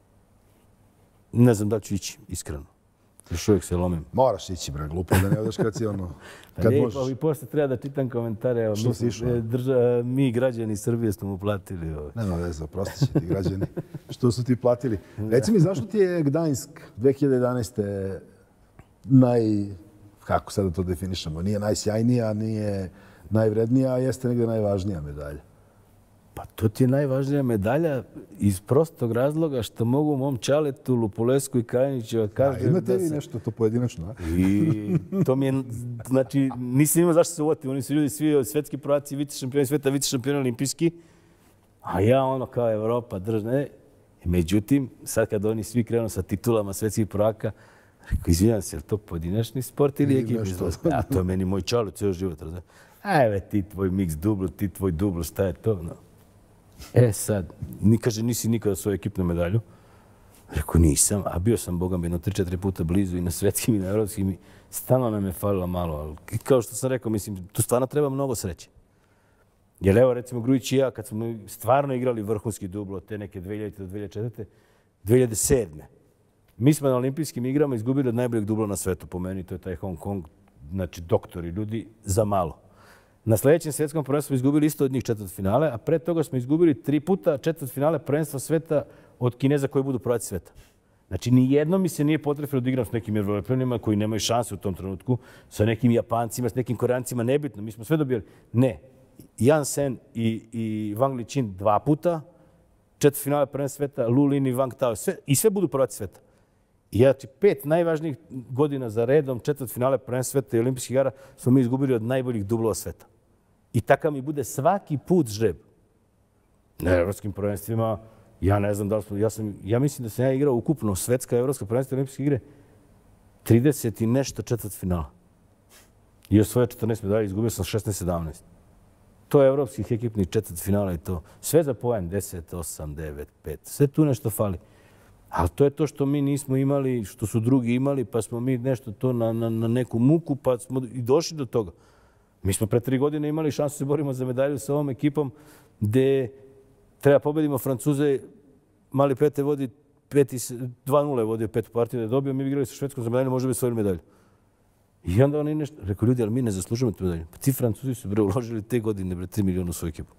ne znam da li ću ići, iskreno. Još uvijek se lomim. Moraš ići, bre, glupo da ne odeš kad si ono... Kad ne, možeš. Pa i posle treba da čitam komentare. Evo, Što mi, si išao? Drža, mi, građani Srbije, smo mu platili. Ovo. Nema veze, oprostit će ti građani. Što su ti platili? Reci mi, zašto ti je Gdańsk dve hiljade jedanaeste naj... Kako sada to definišemo? Nije najsjajnija, nije najvrednija, a jeste negdje najvažnija medalja. Pa to ti je najvažnija medalja iz prostog razloga što mogu mom Čaletu, Lupulesku i Kaliniću da kažem... A, imate da vi se... nešto to pojedinačno, a? I to mi je, znači, nisam imao zašto se uvoti. Oni su ljudi svi svetski prvaci, vice šampioni sveta, vice šampioni olimpijski. A ja ono kao Evropa, držne. Međutim, sad kad oni svi krenu sa titulama svetskih prvaka, rekao, izvinjam se, je li to pojedinačni sport ili ekipni sport? A to je meni moj Čalet cijel život, razumije. Ajde, ti tvoj mix dublo, ti tvoj dublo, šta je to? No. E sad, ni kaže, nisi nikada svoju ekipnu medalju. Rekao, nisam, a bio sam, boga mi, jedno tri četiri puta blizu i na svetskim i na evropskim. Stalno nam je falilo malo, ali kao što sam rekao, mislim, tu stvarno treba mnogo sreće. Jer evo, recimo, Grujić i ja, kad smo stvarno igrali vrhunski dublo, te neke dve hiljadite do dve hiljade četvrte. dve hiljade sedme. Mi smo na olimpijskim igrama izgubili od najboljeg dubla na svetu, po meni, to je taj Hong Kong, znači doktori, ljudi, za malo. Na sljedećem svjetskom prvenstvu smo izgubili isto od njih četvrt finale, a pre toga smo izgubili tri puta četvrt finale prvenstva sveta od Kineza koji budu prvaci sveta. Znači, nijedno mi se nije potrefilo da igram s nekim Evropljanima koji nemaju šanse u tom trenutku, sa nekim Japancima, s nekim Koreancima, nebitno. Mi smo sve dobili. Ne. Jan Sen i, i Wang Liqin dva puta, četvrt finale prvenstva sveta, Lu Lin i Wang Tao, sve, i sve budu prvaci sveta. I znači, pet najvažnijih godina za redom, četvrt finale prvenstva sveta i olimpijskih igara, smo mi izgubili od najboljih dublova sveta. I takav mi bude svaki put žreb. Na evropskim prvenstvima, ja ne znam da li smo, ja, sam, ja mislim da sam ja igrao ukupno svetska, evropska prvenstva i olimpijske igre trideset i nešto četvrt finala. I osvojio četrnaest medalja, izgubio sam šesnaest sedamnaest. To je evropskih ekipnih četvrt finala i to. Sve za poen, deset, osam, devet, pet. Sve tu nešto fali. Ali to je to što mi nismo imali, što su drugi imali, pa smo mi nešto to na, na, na neku muku, pa smo i došli do toga. Mi smo pre tri godine imali šansu da se borimo za medalju sa ovom ekipom gde treba pobedimo Francuze. Mali Pete vodi dva nula je vodio petu partiju da je dobio. Mi igrali sa Švedskom za medalju, možda bi svojili medalju. I onda oni nešto... Rekao, ljudi, ali mi ne zaslužujemo tu medalju. Pa ti Francuzi su bre uložili te godine bre tri miliona u svoju ekipu.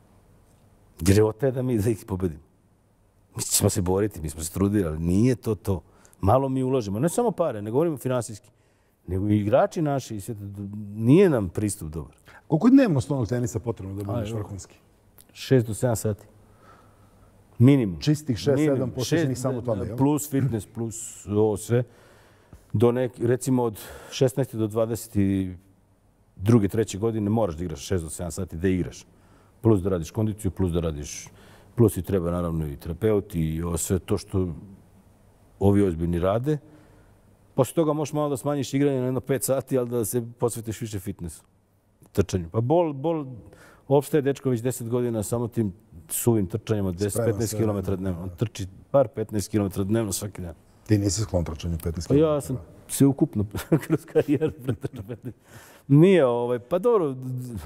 Jer je otaje da mi da ih pobedimo. Mi ćemo se boriti, mi smo se trudili, ali nije to to. Malo mi uložimo. Ne samo pare, ne govorimo finansijski. Nego i igrači naši, nije nam pristup dobar. Koliko je dnevno stolnog tenisa potrebno da budeš vrhunski? Šest do sedam sati. Minimum. Čistih šest, sedam, posvećenih samo tome, jel? Plus fitness, plus ovo sve. Do neki, recimo od šesnaeste do dvadeset druge, treće godine moraš da igraš šest do sedam sati da igraš. Plus da radiš kondiciju, plus da radiš... Plus i treba naravno i terapeuti i ovo sve to što ovi ozbiljni rade. Posle toga možeš malo da smanjiš igranje na jedno pet sati, ali da se posvetiš više fitnessu, trčanju. Pa bol, bol opstaje dečko već deset godina samo tim suvim trčanjima, deset do petnaest kilometara dnevno. On trči par petnaest kilometara dnevno svaki dan. Ti nisi sklon trčanju petnaest kilometara? Pa ja sam se ukupno kroz karijeru pretrčao petnaest. Nije ovaj, pa dobro.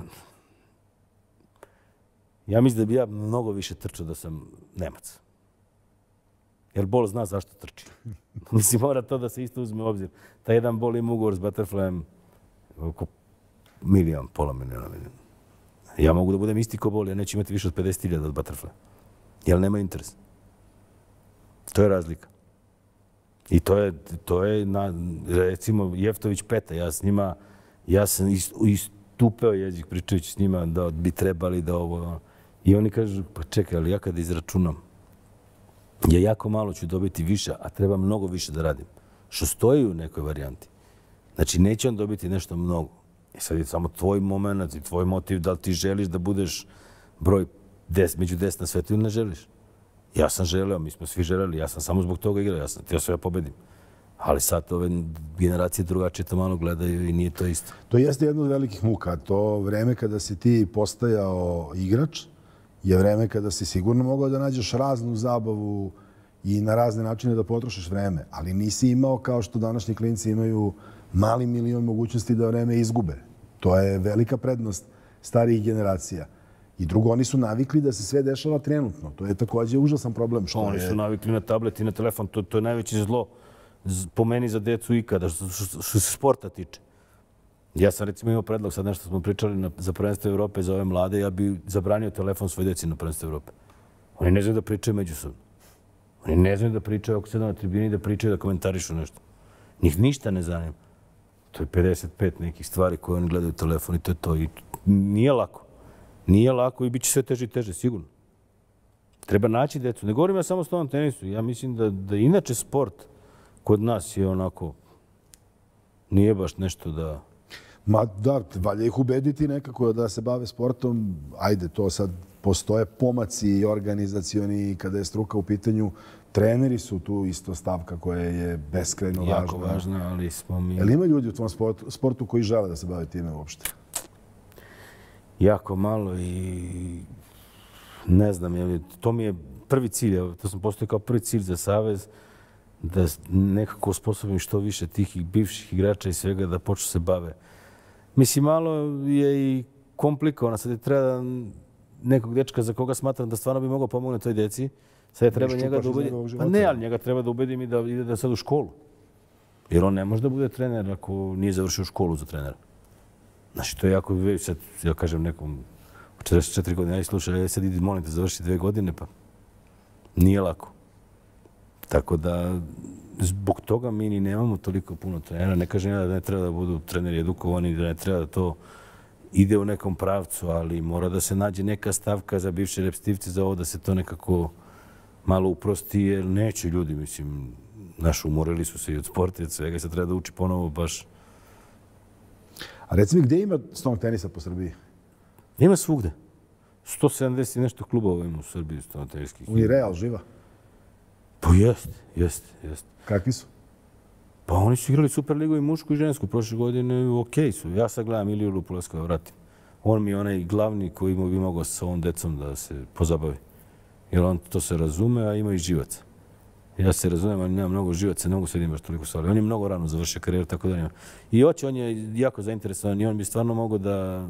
Ja mislim da bi ja mnogo više trčao da sam Nemac. Jer bol zna zašto trči. Mislim, mora to da se isto uzme u obzir. Taj jedan bol ima ugovor s Butterflyem oko milijon, pola milijona, milijon. Ja mogu da budem isti ko bol, ja neću imati više od pedeset hiljada od Butterfly. Jer nema interes. To je razlika. I to je, to je na, recimo, Jeftović Peta. Ja s njima, ja sam istupeo jezik pričajući s njima da bi trebali da ovo... I oni kažu, pa čekaj, ali ja kada izračunam, ja jako malo ću dobiti više, a treba mnogo više da radim. Što stoji u nekoj varijanti. Znači, neće on dobiti nešto mnogo. I sad je samo tvoj moment i tvoj motiv da li ti želiš da budeš broj des, među deset na svetu ili ne želiš. Ja sam želeo, mi smo svi želeli, ja sam samo zbog toga igrao, ja sam htio sve da pobedim. Ali sad ove generacije drugačije to malo gledaju i nije to isto. To jeste jedno od velikih muka. To vreme kada si ti postajao igrač je vreme kada si sigurno mogao da nađeš raznu zabavu i na razne načine da potrošiš vreme. Ali nisi imao, kao što današnji klinci imaju, mali milion mogućnosti da vreme izgube. To je velika prednost starijih generacija. I drugo, oni su navikli da se sve dešava trenutno. To je također užasan problem. Što oni je... su navikli na tablet i na telefon. To, to je najveće zlo po meni za decu ikada, što, što, što se sporta tiče. Ja sam recimo imao predlog, sad nešto smo pričali na, za prvenstvo Evrope za ove mlade, ja bi zabranio telefon svoje deci na prvenstvo Evrope. Oni ne znaju da pričaju međusobno. Oni ne znaju da pričaju ako se na tribini, da pričaju, da komentarišu nešto. Njih ništa ne zanima. To je pedeset pet nekih stvari koje oni gledaju telefon i to je to. I nije lako. Nije lako i bit će sve teže i teže, sigurno. Treba naći decu. Ne govorim ja samo o stolnom tenisu. Ja mislim da, da inače sport kod nas je onako, nije baš nešto da... Ma da, valja ih ubediti nekako da se bave sportom. Ajde, to sad postoje pomaci organizacioni kada je struka u pitanju. Treneri su tu isto stavka koja je beskrajno važna. Jako važna, ali smo mi... Jel ima ljudi u tvom sportu, sportu koji žele da se bave time uopšte? Jako malo i ne znam, je, to mi je prvi cilj, to sam postoji kao prvi cilj za Savez, da nekako osposobim što više tih bivših igrača i svega da počnu se bave. Mislim, malo je i komplikovano. Sad je treba nekog dečka za koga smatram da stvarno bi mogao pomoći toj deci. Sad je treba njega da ubedim. Pa ne, ali njega treba da ubedim i da ide da sad u školu. Jer on ne može da bude trener ako nije završio školu za trenera. Znači, to je jako, sad, ja kažem nekom u četrdeset četiri godine, ja slušaj, ja sad idi, molim te, završi dve godine, pa nije lako. Tako da, zbog toga mi ni nemamo toliko puno trenera. Ne kažem ja da ne treba da budu treneri edukovani, da ne treba da to ide u nekom pravcu, ali mora da se nađe neka stavka za bivše repstivce za ovo da se to nekako malo uprosti, jer neće ljudi, mislim, naši umorili su se i od sporta i od svega, sad treba da uči ponovo baš. A reci mi, gdje ima stolnog tenisa po Srbiji? Ima svugde. sto sedamdeset i nešto klubova ima u Srbiji stolnog teniskih. U Real živa? Pa jeste, jeste, jeste. Kakvi su? Pa oni su igrali Superligu i mušku i žensku. Prošle godine okej su. Ja sad gledam Iliju Lupuleska, vratim. On mi je onaj glavni koji bi mogao sa ovom decom da se pozabavi. Jer on to se razume, a ima i živaca. Ja se razumem, ali nema mnogo živaca, ne mogu sad imaš toliko sali. On je mnogo rano završio karijeru, tako da nema. I hoće, on je jako zainteresovan i on bi stvarno mogao da,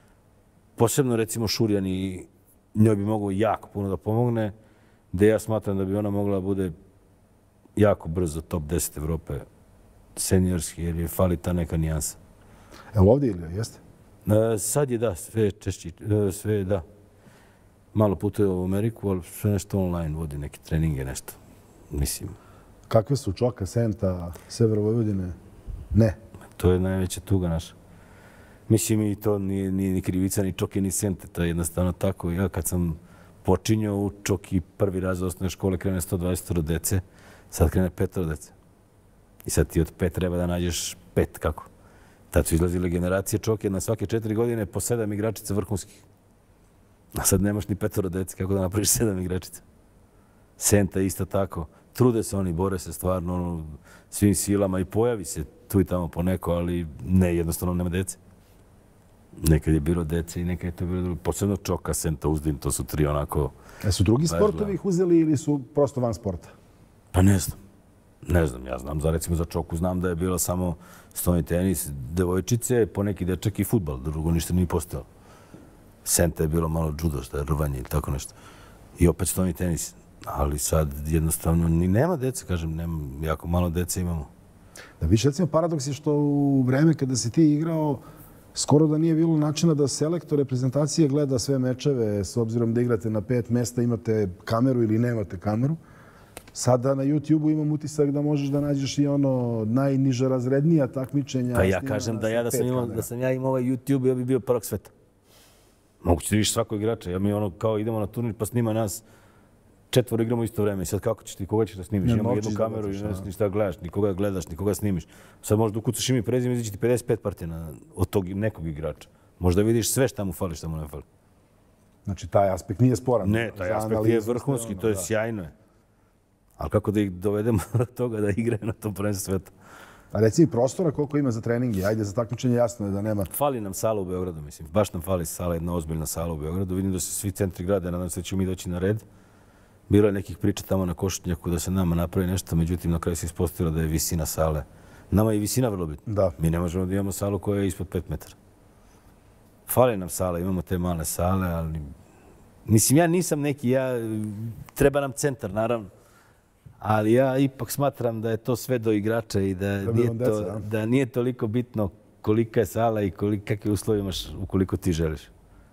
posebno recimo Šurjan i njoj bi mogao jako puno da pomogne, da ja smatram da bi ona mogla da bude jako brzo top deset Evrope seniorski, jer je fali ta neka nijansa. Evo ovdje ili jeste? E, sad je da, sve češći, e, sve da. Malo putuje u Ameriku, ali sve nešto online vodi, neke treninge, nešto. Mislim. Kakve su Čoka, Senta, Sever Vojvodine? Ne. To je najveća tuga naša. Mislim, i to nije, nije ni krivica, ni Čoke, ni Sente. To je jednostavno tako. Ja kad sam počinjao u Čoki prvi raz osnovne škole, krene sto dvadeset dece, sad krene petoro dece. I sad ti od pet treba da nađeš pet, kako? Tad su izlazile generacije Čoke na svake četiri godine po sedam igračica vrhunskih. A sad nemaš ni petoro dece, kako da napraviš sedam igračica. Senta isto tako. Trude se oni, bore se stvarno ono, svim silama i pojavi se tu i tamo po neko, ali ne, jednostavno nema dece. Nekad je bilo dece i nekad je to bilo drugo. Posebno Čoka, Senta, Uzdin, to su tri onako... E su drugi sportovi ih uzeli ili su prosto van sporta? Pa ne znam. Ne znam, ja znam. Za, recimo za Čoku znam da je bilo samo stolni tenis, devojčice, poneki dečak i fudbal. Drugo ništa nije postalo. Senta je bilo malo judo, što je rvanje ili tako nešto. I opet stolni tenis. Ali sad jednostavno ni nema dece, kažem, nema, jako malo dece imamo. Da više, recimo, paradoks je što u vreme kada si ti igrao, skoro da nije bilo načina da selektor reprezentacije gleda sve mečeve, s obzirom da igrate na pet mesta, imate kameru ili nemate kameru. Sada na YouTube-u imam utisak da možeš da nađeš i ono najniža razrednija takmičenja. Pa ja kažem da ja da sam, imao, da sam ja imao ovaj YouTube, ja bi bio prvog sveta. Moguće da vidiš svakog igrača. Ja mi ono kao idemo na turnir pa snima nas, četvoro igramo isto vreme. I sad kako ćeš ti, koga ćeš da snimiš? Ne, imamo jednu kameru i ne znaš šta gledaš, nikoga gledaš, nikoga snimiš. Sad možda ukucaš ime i prezime, izaći ti pedeset pet partija na, od tog nekog igrača. Možda vidiš sve šta mu fali, šta mu ne fali. Znači, taj aspekt nije sporan. Ne, taj aspekt je vrhunski, to je sjajno. Ali kako da ih dovedemo do toga da igraju na tom prvenstvu sveta? A reci mi prostora koliko ima za treninge, ajde za takmičenje jasno je da nema. Fali nam sala u Beogradu, mislim. Baš nam fali sala, jedna ozbiljna sala u Beogradu. Vidim da se svi centri grada, nadam se da ćemo mi doći na red. Bilo je nekih priča tamo na Košutnjaku da se nama napravi nešto, međutim na kraju se ispostavilo da je visina sale. Nama je i visina vrlo bitna. Da. Mi ne možemo da imamo salu koja je ispod pet metara. Fali nam sala, imamo te male sale, ali... Mislim, ja nisam neki, ja... Treba nam centar, naravno. Ali ja ipak smatram da je to sve do igrača i da, nije, to, deca, da nije toliko bitno kolika je sala i kolik, kakve uslovi imaš ukoliko ti želiš.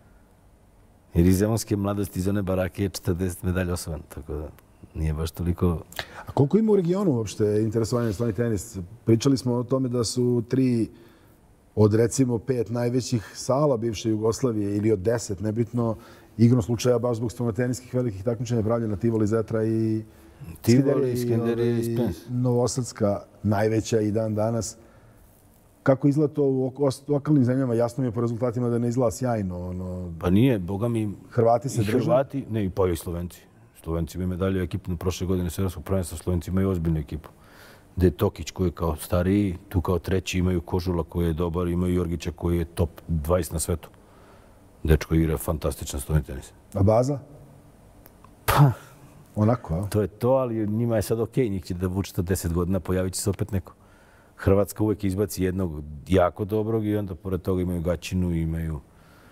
Jer iz zemunske mladosti iz one barake je četrdeset medalja osvojeno, tako da nije baš toliko... A koliko ima u regionu uopšte interesovanje stoni tenis? Pričali smo o tome da su tri od recimo pet najvećih sala bivše Jugoslavije ili od deset, nebitno, igrom slučaja baš zbog stonoteniskih velikih takmičenja pravljena Tivoli, Zetra i Tivoli, Skenderije i Spence. Novosadska, najveća i dan danas. Kako izgleda to u lokalnim zemljama? Jasno mi je po rezultatima da ne izgleda sjajno. Ono... Pa nije, boga mi... Hrvati se i drže? Hrvati, ne, pa i Slovenci. Slovenci imaju medalju ekipnu prošle godine svjetskog prvenstva, Slovenci imaju ozbiljnu ekipu. Gde je Tokić koji je kao stariji, tu kao treći imaju Kožula koji je dobar, imaju Jorgića koji je top dvadeset na svetu. Dečko igra fantastičan stoni tenis. A baza? Pa, onako, a? To je to, ali njima je sad okej, njih će da vuče to deset godina, pojavit će se opet neko. Hrvatska uvek izbaci jednog jako dobrog i onda pored toga imaju Gaćinu i imaju...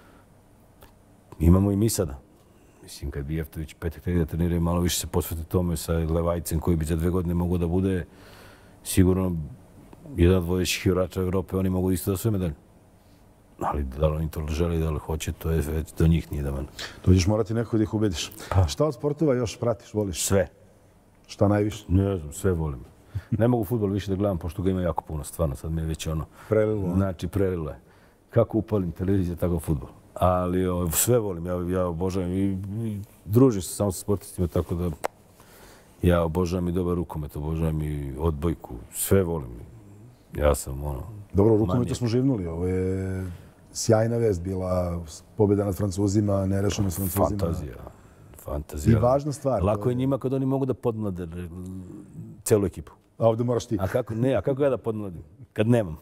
Imamo i mi sada. Mislim, kad bi Jeftović petak tek da treniraju, malo više se posvete tome sa Levajcem koji bi za dve godine mogao da bude sigurno jedan od vodećih igrača Evrope, oni mogu isto da svoje medalje. Ali da li oni to žele, da li hoće, to je već do njih, nije da mene. To ćeš morati neko da ih ubediš. Pa. Šta od sportova još pratiš, voliš? Sve. Šta najviše? Ne znam, sve volim. Ne mogu fudbal više da gledam, pošto ga ima jako puno, stvarno. Sad mi je već ono... Prelilo. Znači, prelilo je. Kako upalim televiziju, tako fudbal. Ali o, sve volim, ja, ja obožavam i, i družim se samo sa sportistima, tako da ja obožavam i dobar rukomet, obožavam i odbojku, sve volim. Ja sam ono... Dobro, u rukometu smo živnuli. Ovo je sjajna vest bila, pobjeda nad Francuzima, nerešeno s Francuzima. Fantazija. Fantazija. I važna stvar. Lako je njima kad oni mogu da podmlade celu ekipu. A ovdje moraš ti. A kako, ne, a kako ja da podmladim? Kad nemam.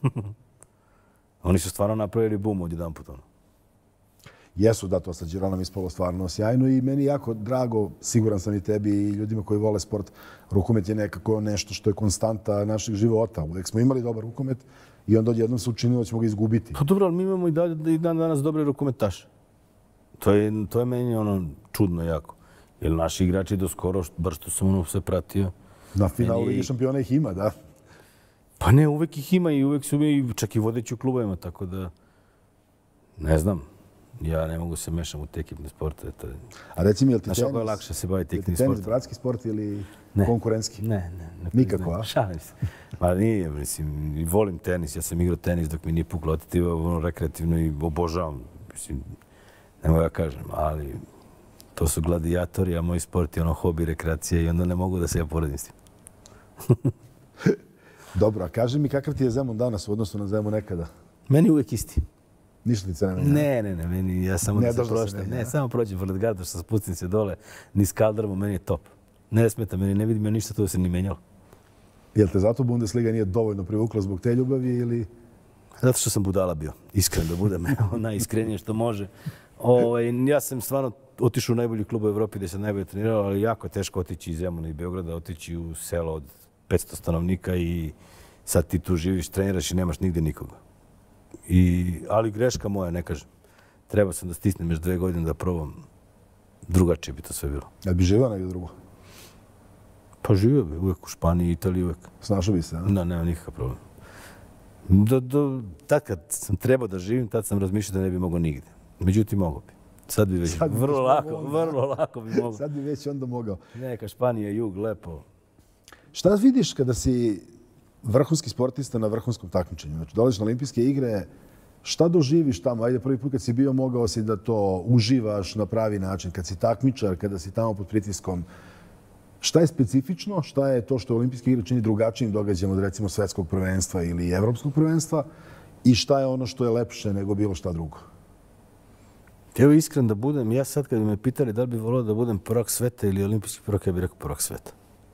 Oni su stvarno napravili bum od jedan put. Ono. Jesu, da, to sa Gironom ispalo stvarno sjajno i meni jako drago, siguran sam i tebi i ljudima koji vole sport, rukomet je nekako nešto što je konstanta našeg života. Uvijek smo imali dobar rukomet i onda odjednom se učinilo da ćemo ga izgubiti. Pa dobro, ali mi imamo i, dalje, i dan danas dobre rukometaše. To je, to je meni ono čudno jako. Jer naši igrači do skoro, bar što sam ono sve pratio. Na finalu meni... Lige šampiona ih ima, da. Pa ne, uvek ih ima i uvek su mi čak i vodeći u klubovima, tako da ne znam. Ja ne mogu se mešam u te ekipne sporte. To je... A reci mi, je li ti Znaš, tenis? Znaš, je lakše se baviti ekipnim sportom? sportom? Tenis bratski sport ili ne. konkurentski? Ne, ne. ne Nikako, a? Šalim se. Ma nije, mislim, i volim tenis. Ja sam igrao tenis dok mi nije puklo otetiva, ono, rekreativno i obožavam. Mislim, ne mogu ja kažem, ali to su gladijatori, a moj sport je ono hobi, rekreacija i onda ne mogu da se ja poredim s tim. Dobro, a kaži mi kakav ti je Zemun danas u odnosu na Zemun nekada? Meni uvek isti. Ništa ti se ne menja? Ne, ne, ne, meni, ja samo ne, da se proštam. Ne, samo prođem pored garda, što spustim se dole, niz kaldrmu, meni je top. Ne smeta, meni ne vidim ja ništa, to se ni menjalo. Jel te zato Bundesliga nije dovoljno privukla zbog te ljubavi ili... Zato što sam budala bio, iskren da budem, najiskrenije što može. O, ja sam stvarno otišao u najbolji klub u Evropi gdje sam najbolje trenirao, ali jako je teško otići iz Zemuna i Beograda, otići u selo od petsto stanovnika i sad ti tu živiš, treniraš i nemaš nigde nikoga. I, ali greška moja, ne kažem. Treba sam da stisnem još dve godine da probam. Drugačije bi to sve bilo. Ja bi živio negdje drugo? Pa živio bi uvijek u Španiji, Italiji uvijek. Snašao bi se, a? Da, nema nikakav problem. Do, do, tad kad sam trebao da živim, tad sam razmišljao da ne bi mogao nigde. Međutim, mogo bi. Sad bi već Sad bi vrlo lako, mogao. vrlo lako bi mogao. Sad bi već onda mogao. Neka Španija, jug, lepo. Šta vidiš kada si vrhunski sportista na vrhunskom takmičenju? Znači, dolaziš na olimpijske igre, šta doživiš tamo? Ajde, prvi put kad si bio, mogao si da to uživaš na pravi način. Kad si takmičar, kada si tamo pod pritiskom, šta je specifično? Šta je to što olimpijske igre čini drugačijim događajima od recimo svetskog prvenstva ili evropskog prvenstva? I šta je ono što je lepše nego bilo šta drugo? Evo iskren da budem, ja sad kad bi me pitali da li bi volio da budem prvak sveta ili olimpijski prvak, ja bih rekao prvak sveta.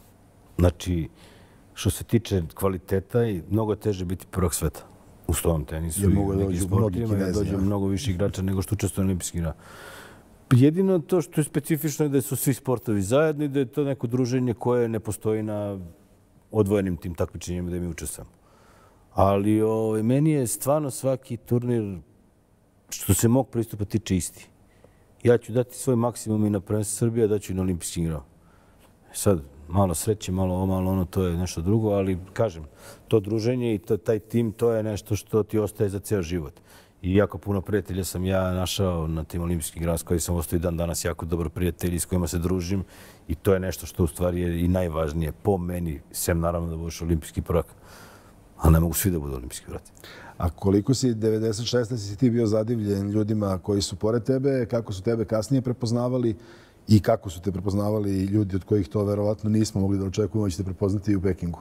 Znači, što se tiče kvaliteta, i mnogo je teže biti prvak sveta u stolnom tenisu. Jer mogu da dođu mnogi Kinezi. Dođe mnogo više igrača nego što učestvuje na olimpijskih igrama. Jedino to što je specifično je da su svi sportovi zajedno i da je to neko druženje koje ne postoji na odvojenim tim takmičenjima da mi učestvujemo. Ali o, meni je stvarno svaki turnir što se mog pristupa tiče isti. Ja ću dati svoj maksimum i na prvenstvu Srbije, da ću i na olimpijskim igrama. Sad, malo sreće, malo ovo, malo ono, to je nešto drugo, ali kažem, to druženje i to, taj tim, to je nešto što ti ostaje za ceo život. I jako puno prijatelja sam ja našao na tim olimpijskim igrama s kojima sam ostao i dan danas jako dobro prijatelji s kojima se družim i to je nešto što u stvari je i najvažnije po meni, sem naravno da budeš olimpijski prvak, a ne mogu svi da budu olimpijski prvak. A koliko si devedeset šeste si ti bio zadivljen ljudima koji su pored tebe, kako su tebe kasnije prepoznavali i kako su te prepoznavali ljudi od kojih to verovatno nismo mogli da očekujemo da ćete prepoznati i u Pekingu?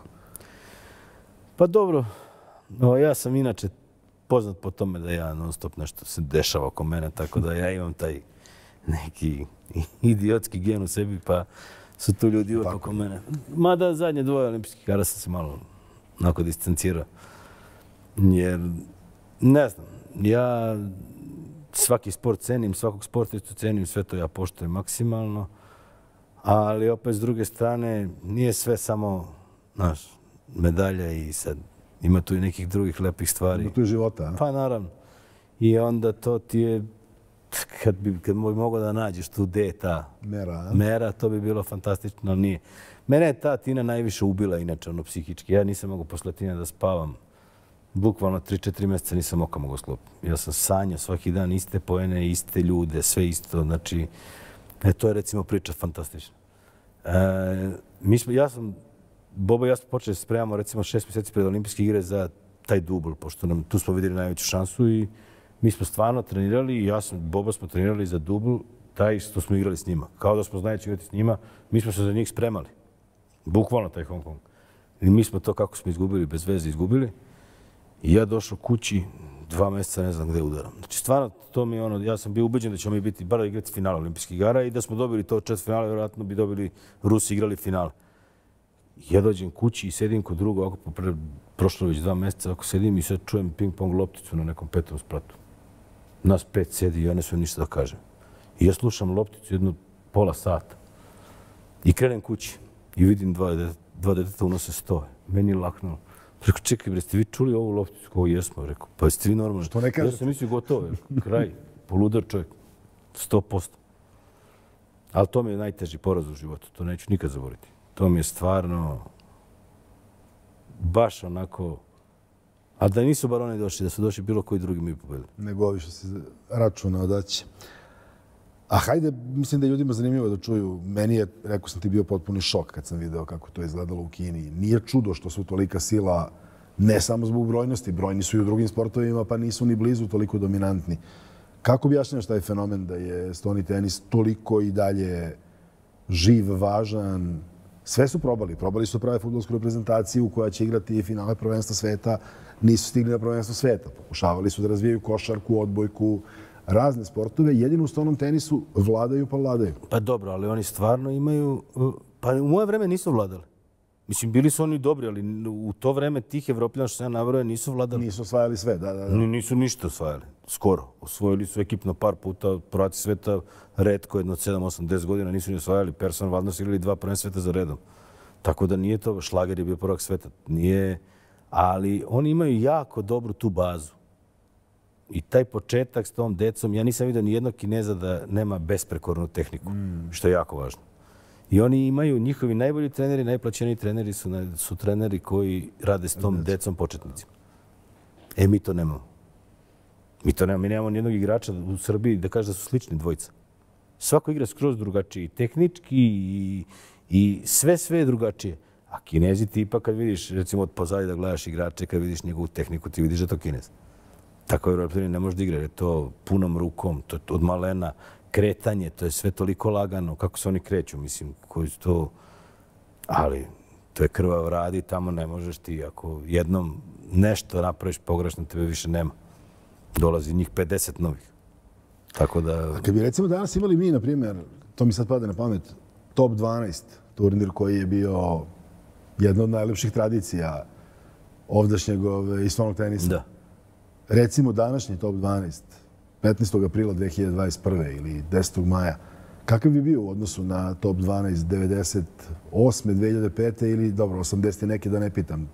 Pa dobro, no, ja sam inače poznat po tome da ja non stop nešto se dešava oko mene, tako da ja imam taj neki idiotski gen u sebi, pa su tu ljudi uvijek oko mene. Mada zadnje dvoje olimpijskih igara sam se malo onako distancirao. Jer, ne znam, ja svaki sport cenim, svakog sportistu cenim, sve to ja poštujem maksimalno, ali opet s druge strane nije sve samo, znaš, medalja i sad ima tu i nekih drugih lepih stvari. Ima tu i života, a? Pa naravno. I onda to ti je, kad bi, kad bi mogao da nađeš tu gde je ta mera, mera, to bi bilo fantastično, ali nije. Mene je ta Tina najviše ubila, inače, ono, psihički. Ja nisam mogao posle Tine da spavam. Bukvalno tri četiri mjeseca nisam oka mogao sklopiti. Ja sam sanjao svaki dan iste poene, iste ljude, sve isto. Znači, e, to je recimo priča fantastična. E, mi smo, ja sam, Bobo i ja smo počeli se spremamo recimo šest mjeseci pred olimpijske igre za taj dubl, pošto nam, tu smo vidjeli najveću šansu i mi smo stvarno trenirali i ja sam, Bobo smo trenirali za dubl, taj što smo igrali s njima. Kao da smo znajući igrati s njima, mi smo se za njih spremali. Bukvalno taj Hong Kong. I mi smo to kako smo izgubili, bez veze izgubili. I ja došao kući, dva mjeseca ne znam gdje udaram. Znači, stvarno, to mi je ono, ja sam bio ubeđen da ćemo mi biti, bar da igrati finale olimpijskih igara i da smo dobili to čet finale, vjerojatno bi dobili Rusi igrali finale. Ja dođem kući i sedim kod druga, ovako popred, prošlo već dva mjeseca, ako sedim i sad čujem ping-pong lopticu na nekom petom spratu. Nas pet sedi i ja ne smijem ništa da kažem. I ja slušam lopticu jedno pola sata. I krenem kući i vidim dva, de, dva deteta unose stoje. Meni je laknulo. Rekao, čekaj, bre, ste vi čuli ovu lopticu? Kao jesmo, rekao, pa jeste vi normalni? Što ne kažete? Ja sam mislio gotovo, kraj, poludar čovjek, sto posto. Ali to mi je najteži poraz u životu, to neću nikad zaboraviti. To mi je stvarno baš onako, a da nisu bar oni došli, da su došli bilo koji drugi mi pobedili. Nego ovi što se računao da će. A hajde, mislim da je ljudima zanimljivo da čuju. Meni je, rekao sam ti, bio potpuni šok kad sam video kako to izgledalo u Kini. Nije čudo što su tolika sila, ne samo zbog brojnosti, brojni su i u drugim sportovima, pa nisu ni blizu toliko dominantni. Kako objašnjavaš taj fenomen da je stolni tenis toliko i dalje živ, važan? Sve su probali. Probali su prave fudbalsku reprezentaciju koja će igrati finale prvenstva sveta. Nisu stigli na prvenstvo sveta. Pokušavali su da razvijaju košarku, odbojku, razne sportove. Jedino u stolnom tenisu vladaju pa vladaju. Pa dobro, ali oni stvarno imaju... Pa u moje vreme nisu vladali. Mislim, bili su oni dobri, ali u to vreme tih Evropljana što se ja nabrojao nisu vladali. Nisu osvajali sve, da, da, da. Nisu ništa osvajali. Skoro. Osvojili su ekipno par puta, prvaci sveta retko, jedno od sedam, osam, deset godina nisu ni osvajali. Person valjda su igrali dva prvenstva sveta za redom. Tako da nije to, Šlager je bio prvak sveta. Nije, ali oni imaju jako dobru tu bazu. I taj početak s tom decom, ja nisam vidio ni jednog Kineza da nema besprekornu tehniku, mm. što je jako važno. I oni imaju, njihovi najbolji treneri, najplaćeniji treneri su, su treneri koji rade s tom decom početnicima. E, mi to nemamo. Mi to nemamo. Mi nemamo nijednog igrača u Srbiji da kaže da su slični dvojica. Svako igra skroz drugačiji, tehnički i, i sve, sve je drugačije. A Kinezi tipa kad vidiš, recimo od pozadi da gledaš igrače, kad vidiš njegovu tehniku, ti vidiš da to Kinez. Tako Evropljani ne može da igra, jer je to punom rukom, to je od malena, kretanje, to je sve toliko lagano, kako se oni kreću, mislim, koji su to... Ali to je krvav rad i tamo ne možeš ti, ako jednom nešto napraviš pogrešno, tebe više nema. Dolazi njih pedeset novih. Tako da... A kad bi recimo danas imali mi, na primjer, to mi sad pada na pamet, top dvanaest turnir koji je bio jedna od najlepših tradicija ovdašnjeg i stolnog tenisa. Da. Recimo današnji top dvanaest, petnaestog aprila dve hiljade dvadeset prve ili desetog maja, kakav bi bio u odnosu na top dvanaest devedeset osme, dve hiljade pete ili, dobro, osamdesete neke da ne pitam?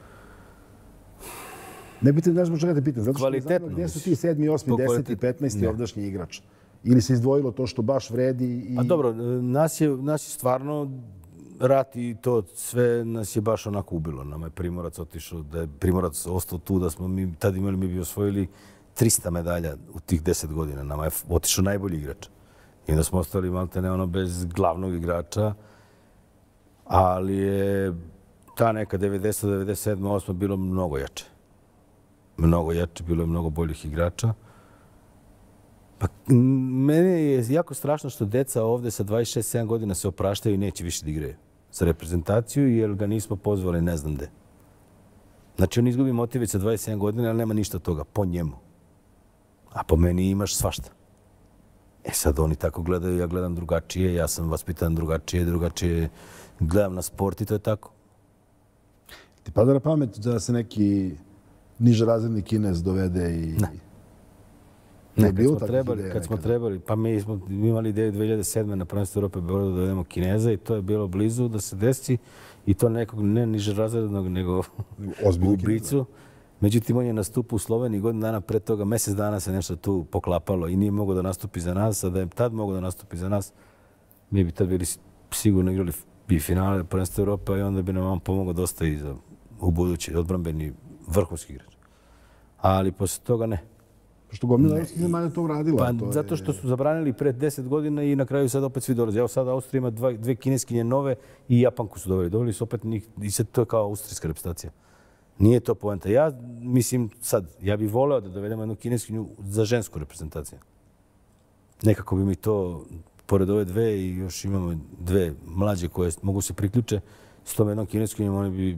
Ne pitam, znaš možda te pitam, zato što ne znam gdje su ti sedmi, osmi, deseti, petnaesti ovdašnji igrač. Ili se izdvojilo to što baš vredi i... A dobro, nas je, nas je stvarno rat i to sve nas je baš onako ubilo. Nama je Primorac otišao, da je Primorac ostao tu, da smo mi tad imali, mi bi osvojili trista medalja u tih deset godina. Nama je otišao najbolji igrač. I onda smo ostali maltene ono bez glavnog igrača, ali je ta neka devedeseta, devedeset sedma, osma bilo mnogo jače. Mnogo jače, bilo je mnogo boljih igrača. Pa meni je jako strašno što deca ovde sa dvadeset šest sedam godina se opraštaju i neće više da igraju za reprezentaciju jer ga nismo pozvali ne znam gde. Znači on izgubi motiv sa dvadeset sedam godina, ali nema ništa od toga po njemu. A po meni imaš svašta. E sad oni tako gledaju, ja gledam drugačije, ja sam vaspitan drugačije, drugačije gledam na sport i to je tako. Ti pada na pamet da se neki niže razredni Kinez dovede i... Ne. Ne, kad smo trebali, kad smo trebali, pa mi smo imali ideju dve hiljade sedme na prvenstvu Evrope u Beogradu da dovedemo Kineza i to je bilo blizu da se desi i to nekog ne niže razrednog nego ubicu. Međutim, on je nastupao u Sloveniji godinu dana pre toga, mjesec dana se nešto tu poklapalo i nije mogao da nastupi za nas, a da je tad mogao da nastupi za nas, mi bi tad bili sigurno igrali bi finale prvenstva Evrope i onda bi nam on pomogao dosta i za u budući odbrambeni vrhunski igrač. Ali posle toga ne. Što gomila evropskih zemalja to uradila. Pa to je... zato što su zabranili pred deset godina i na kraju sad opet svi dolaze. Evo sad Austrija ima dva, dve kineskinje nove i Japanku su doveli. Doveli su opet njih i sad to je kao austrijska reprezentacija. Nije to poenta. Ja mislim sad, ja bih voleo da dovedemo jednu kineskinju za žensku reprezentaciju. Nekako bi mi to, pored ove dve i još imamo dve mlađe koje mogu se priključe, s tom jednom kineskinjom oni bi...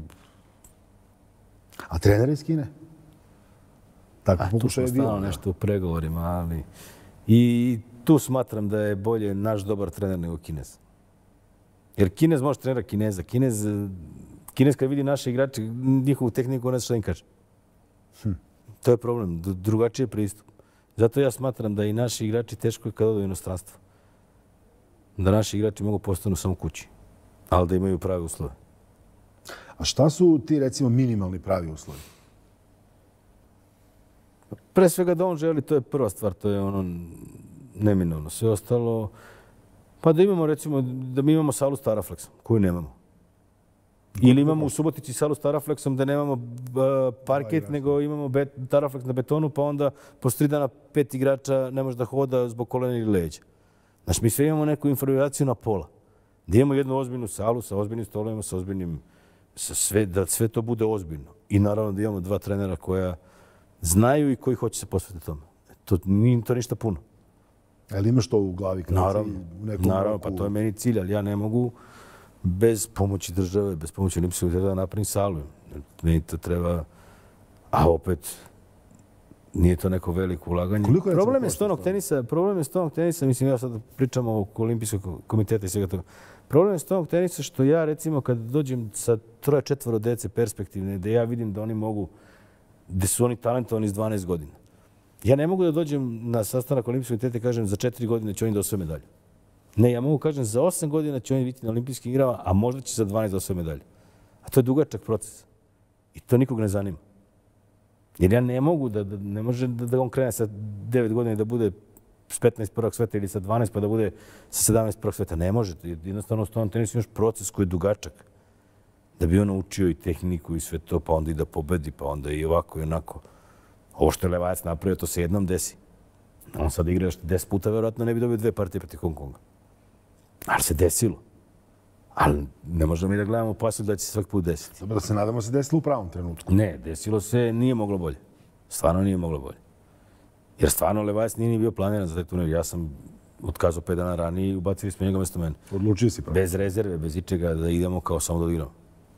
A trener iz Kine? Tako, A tu smo stalo nešto u pregovorima, ali... I tu smatram da je bolje naš dobar trener nego Kinez. Jer Kinez može trenera Kineza. Kinez, Kinez kad vidi naše igrače, njihovu tehniku, ne zna šta im kaže. Hm. To je problem. Drugačiji je pristup. Zato ja smatram da i naši igrači teško je kad odu u inostranstvo. Da naši igrači mogu postanu samo kući, ali da imaju prave uslove. A šta su ti, recimo, minimalni pravi uslovi? Pre svega da on želi, to je prva stvar, to je ono neminovno. Sve ostalo, pa da imamo, recimo, da mi imamo salu s Taraflexom, koju nemamo. Ili imamo u Subotici salu s Taraflexom da nemamo parket, nego imamo Taraflex na betonu, pa onda posle tri dana pet igrača ne može da hoda zbog kolena ili leđa. Znači, mi sve imamo neku infrastrukturu na pola. Da imamo jednu ozbiljnu salu sa ozbiljnim stolovima, sa ozbiljnim, sa sve, da sve to bude ozbiljno. I naravno da imamo dva trenera koja znaju i koji hoće se posvetiti tome. To nije to ništa puno. Ali imaš to u glavi? Naravno, naravno, pa to je meni cilj, ali ja ne mogu bez pomoći države, bez pomoći Olimpijskog komiteta da napravim salu. Meni to treba, a opet nije to neko veliko ulaganje. Problem je stonog tenisa, problem je stonog tenisa, mislim, ja sad pričamo oko Olimpijskog komiteta i svega toga. Problem je stonog tenisa što ja, recimo, kad dođem sa troje, četvoro dece perspektivne, da ja vidim da oni mogu, gde su oni talentovani s dvanaest godina. Ja ne mogu da dođem na sastanak Olimpijskog komiteta i kažem za četiri godine će oni da osvoje medalju. Ne, ja mogu kažem za osam godina će oni biti na olimpijskim igrama, a možda će za dvanaest da osvoje medalju. A to je dugačak proces. I to nikog ne zanima. Jer ja ne mogu da, da ne može da, da on krene sa devet godina da bude s petnaest prvog sveta ili sa dvanaest pa da bude sa sedamnaest prvog sveta. Ne može. Jednostavno u stonom tenisu imaš proces koji je dugačak. Da bi on naučio i tehniku i sve to, pa onda i da pobedi, pa onda i ovako i onako. Ovo što je Levajac napravio, to se jednom desi. On sad igra još deset puta, verovatno ne bi dobio dve partije protiv Hong Konga. Ali se desilo. Ali ne možemo mi da gledamo pasu da će se svaki put desiti. Dobro, da se nadamo se desilo u pravom trenutku. Ne, desilo se, nije moglo bolje. Stvarno nije moglo bolje. Jer stvarno Levajac nije ni bio planiran za taj turnir. Ja sam otkazao pet dana ranije i ubacili smo njega mjesto mene. Odlučio si pravo. Bez rezerve, bez ičega, da idemo kao samo da odigramo.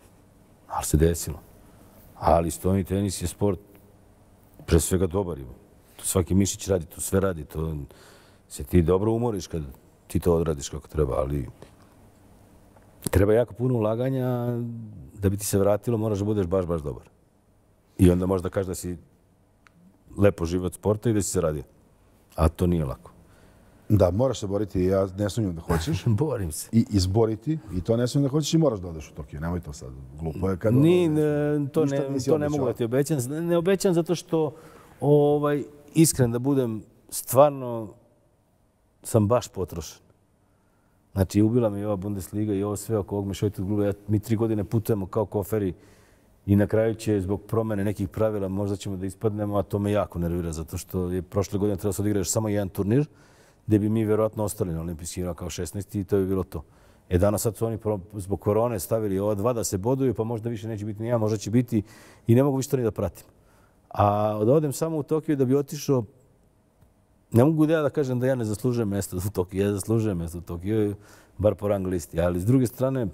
Ali se desilo. Ali stoni tenis je sport pre svega dobar. Svaki mišić radi, to sve radi. To se ti dobro umoriš kad ti to odradiš kako treba, ali Treba jako puno ulaganja da bi ti se vratilo, moraš da budeš baš, baš dobar. I onda možda kažeš da si lepo živo od sporta i da si se radio. A to nije lako. Da, moraš se boriti, ja ne sumnjam da hoćeš. Borim se. I izboriti, i to ne sumnjam da hoćeš i moraš da odeš u Tokio. Nemoj to sad, glupo je kad... Ni, ne, to ne, to ne mogu da ti obećam. Ne obećam zato što, ovaj, iskren da budem, stvarno sam baš potrošen. Znači, ubila mi ova Bundesliga i ovo sve oko ovog mešovitog kluba. Ja, mi tri godine putujemo kao koferi i na kraju će zbog promene nekih pravila možda ćemo da ispadnemo, a to me jako nervira zato što je prošle godine trebalo se odigraš samo jedan turnir gdje bi mi vjerojatno ostali na olimpijski igrama kao šesnaesti i to bi bilo to. E danas sad su oni zbog korone stavili ova dva da se boduju, pa možda više neće biti ni ja, možda će biti i ne mogu više to ni da pratim. A da odem samo u Tokiju da bi otišao, ne mogu da ja da kažem da ja ne zaslužujem mjesto u Tokiju, ja zaslužujem mjesto u Tokiju, bar po rang listi, ali s druge strane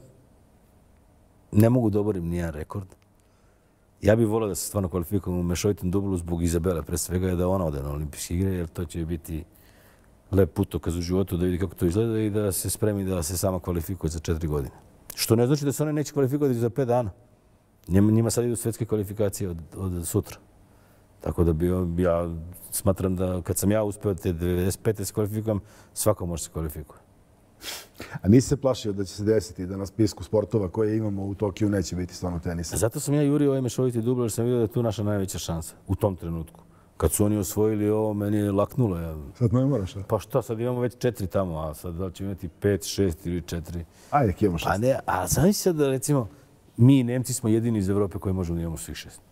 ne mogu da oborim nijedan rekord. Ja bih volio da se stvarno kvalifikujem u mešovitom dublu zbog Izabele, pre svega da ona ode na olimpijske igre, jer to će biti lep putokaz u životu da vidi kako to izgleda i da se spremi da se sama kvalifikuje za četiri godine. Što ne znači da se ona neće kvalifikovati za pet dana. Njima sad idu svetske kvalifikacije od, od sutra. Tako da bi ja smatram da kad sam ja uspeo te devedeset pete se kvalifikujem, svako može se kvalifikuje. A nisi se plašio da će se desiti da na spisku sportova koje imamo u Tokiju neće biti stvarno tenisa? Zato sam ja jurio ovaj mešoviti dublo jer sam vidio da je tu naša najveća šansa u tom trenutku. Kad su oni osvojili ovo, meni je laknulo. Ja. Sad ne moraš, a? Pa šta, sad imamo već četiri tamo, a sad da li ćemo imati pet, šest ili četiri. Ajde, imamo šest. A ne, a znaš sad da recimo, mi Nemci smo jedini iz Evrope koji možemo da imamo svih šest.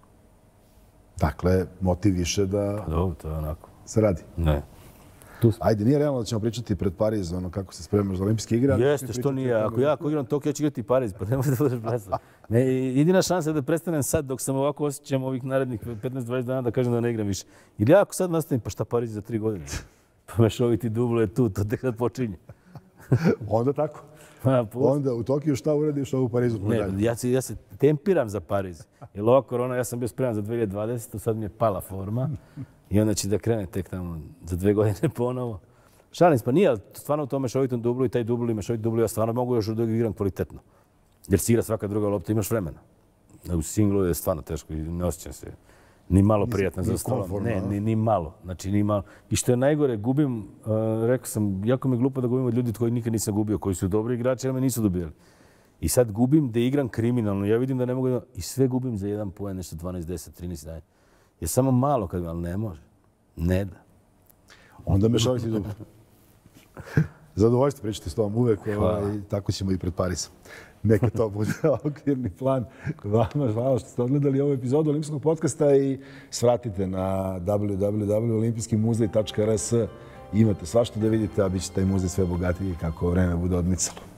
Dakle, motiv više da Pa dobro, to je onako. se radi. Ne. Ajde, nije realno da ćemo pričati pred Pariz, ono kako se spremaš za olimpijske igre. Jeste, što nije. Ako ja ako igram Tokio, ja ću igrati Pariz, pa nemoj da budeš blesav. Ne, jedina šansa je da prestanem sad, dok sam ovako osjećam ovih narednih petnaest dvadeset dana da kažem da ne igram više. Jer ja ako sad nastavim, pa šta Pariz za tri godine? Pa mešoviti dublo je tu, to tek sad počinje. Onda tako. Pa, Onda u Tokiju šta uradiš, a u Parizu ne, ja se, ja se tempiram za Pariz. Jer ova korona, ja sam bio spreman za dve hiljade dvadesete. Sad mi je pala forma. I onda će da krene tek tamo za dve godine ponovo. Šalim se, pa nije, ali stvarno u tom mešovitom dublu i taj dublu i mešoviti dublu ja stvarno mogu još da igram kvalitetno. Jer si igra svaka druga lopta, imaš vremena. U singlu je stvarno teško i ne osjećam se ni malo prijatno za stolom. Ne, ni, ni malo. Znači, ni malo. I što je najgore, gubim, uh, rekao sam, jako mi je glupo da gubim od ljudi koji nikad nisam gubio, koji su dobri igrači, ali me nisu dobijali. I sad gubim da igram kriminalno. Ja vidim da ne mogu da... I sve gubim za jedan poen, nešto dvanaest, deset, trinaest dana. Je samo malo kad, ali ne može. Ne da. Onda mešoviti dublo. Zadovoljstvo pričati s tobom uvek, ovaj, tako ćemo i pred Parisom. Neka to bude okvirni plan. Vama hvala što ste odgledali ovu epizodu Olimpijskog podcasta i svratite na w w w tačka olimpijski muzej tačka r s. Imate svašta da vidite, a bit će taj muzej sve bogatiji kako vreme bude odmicalo.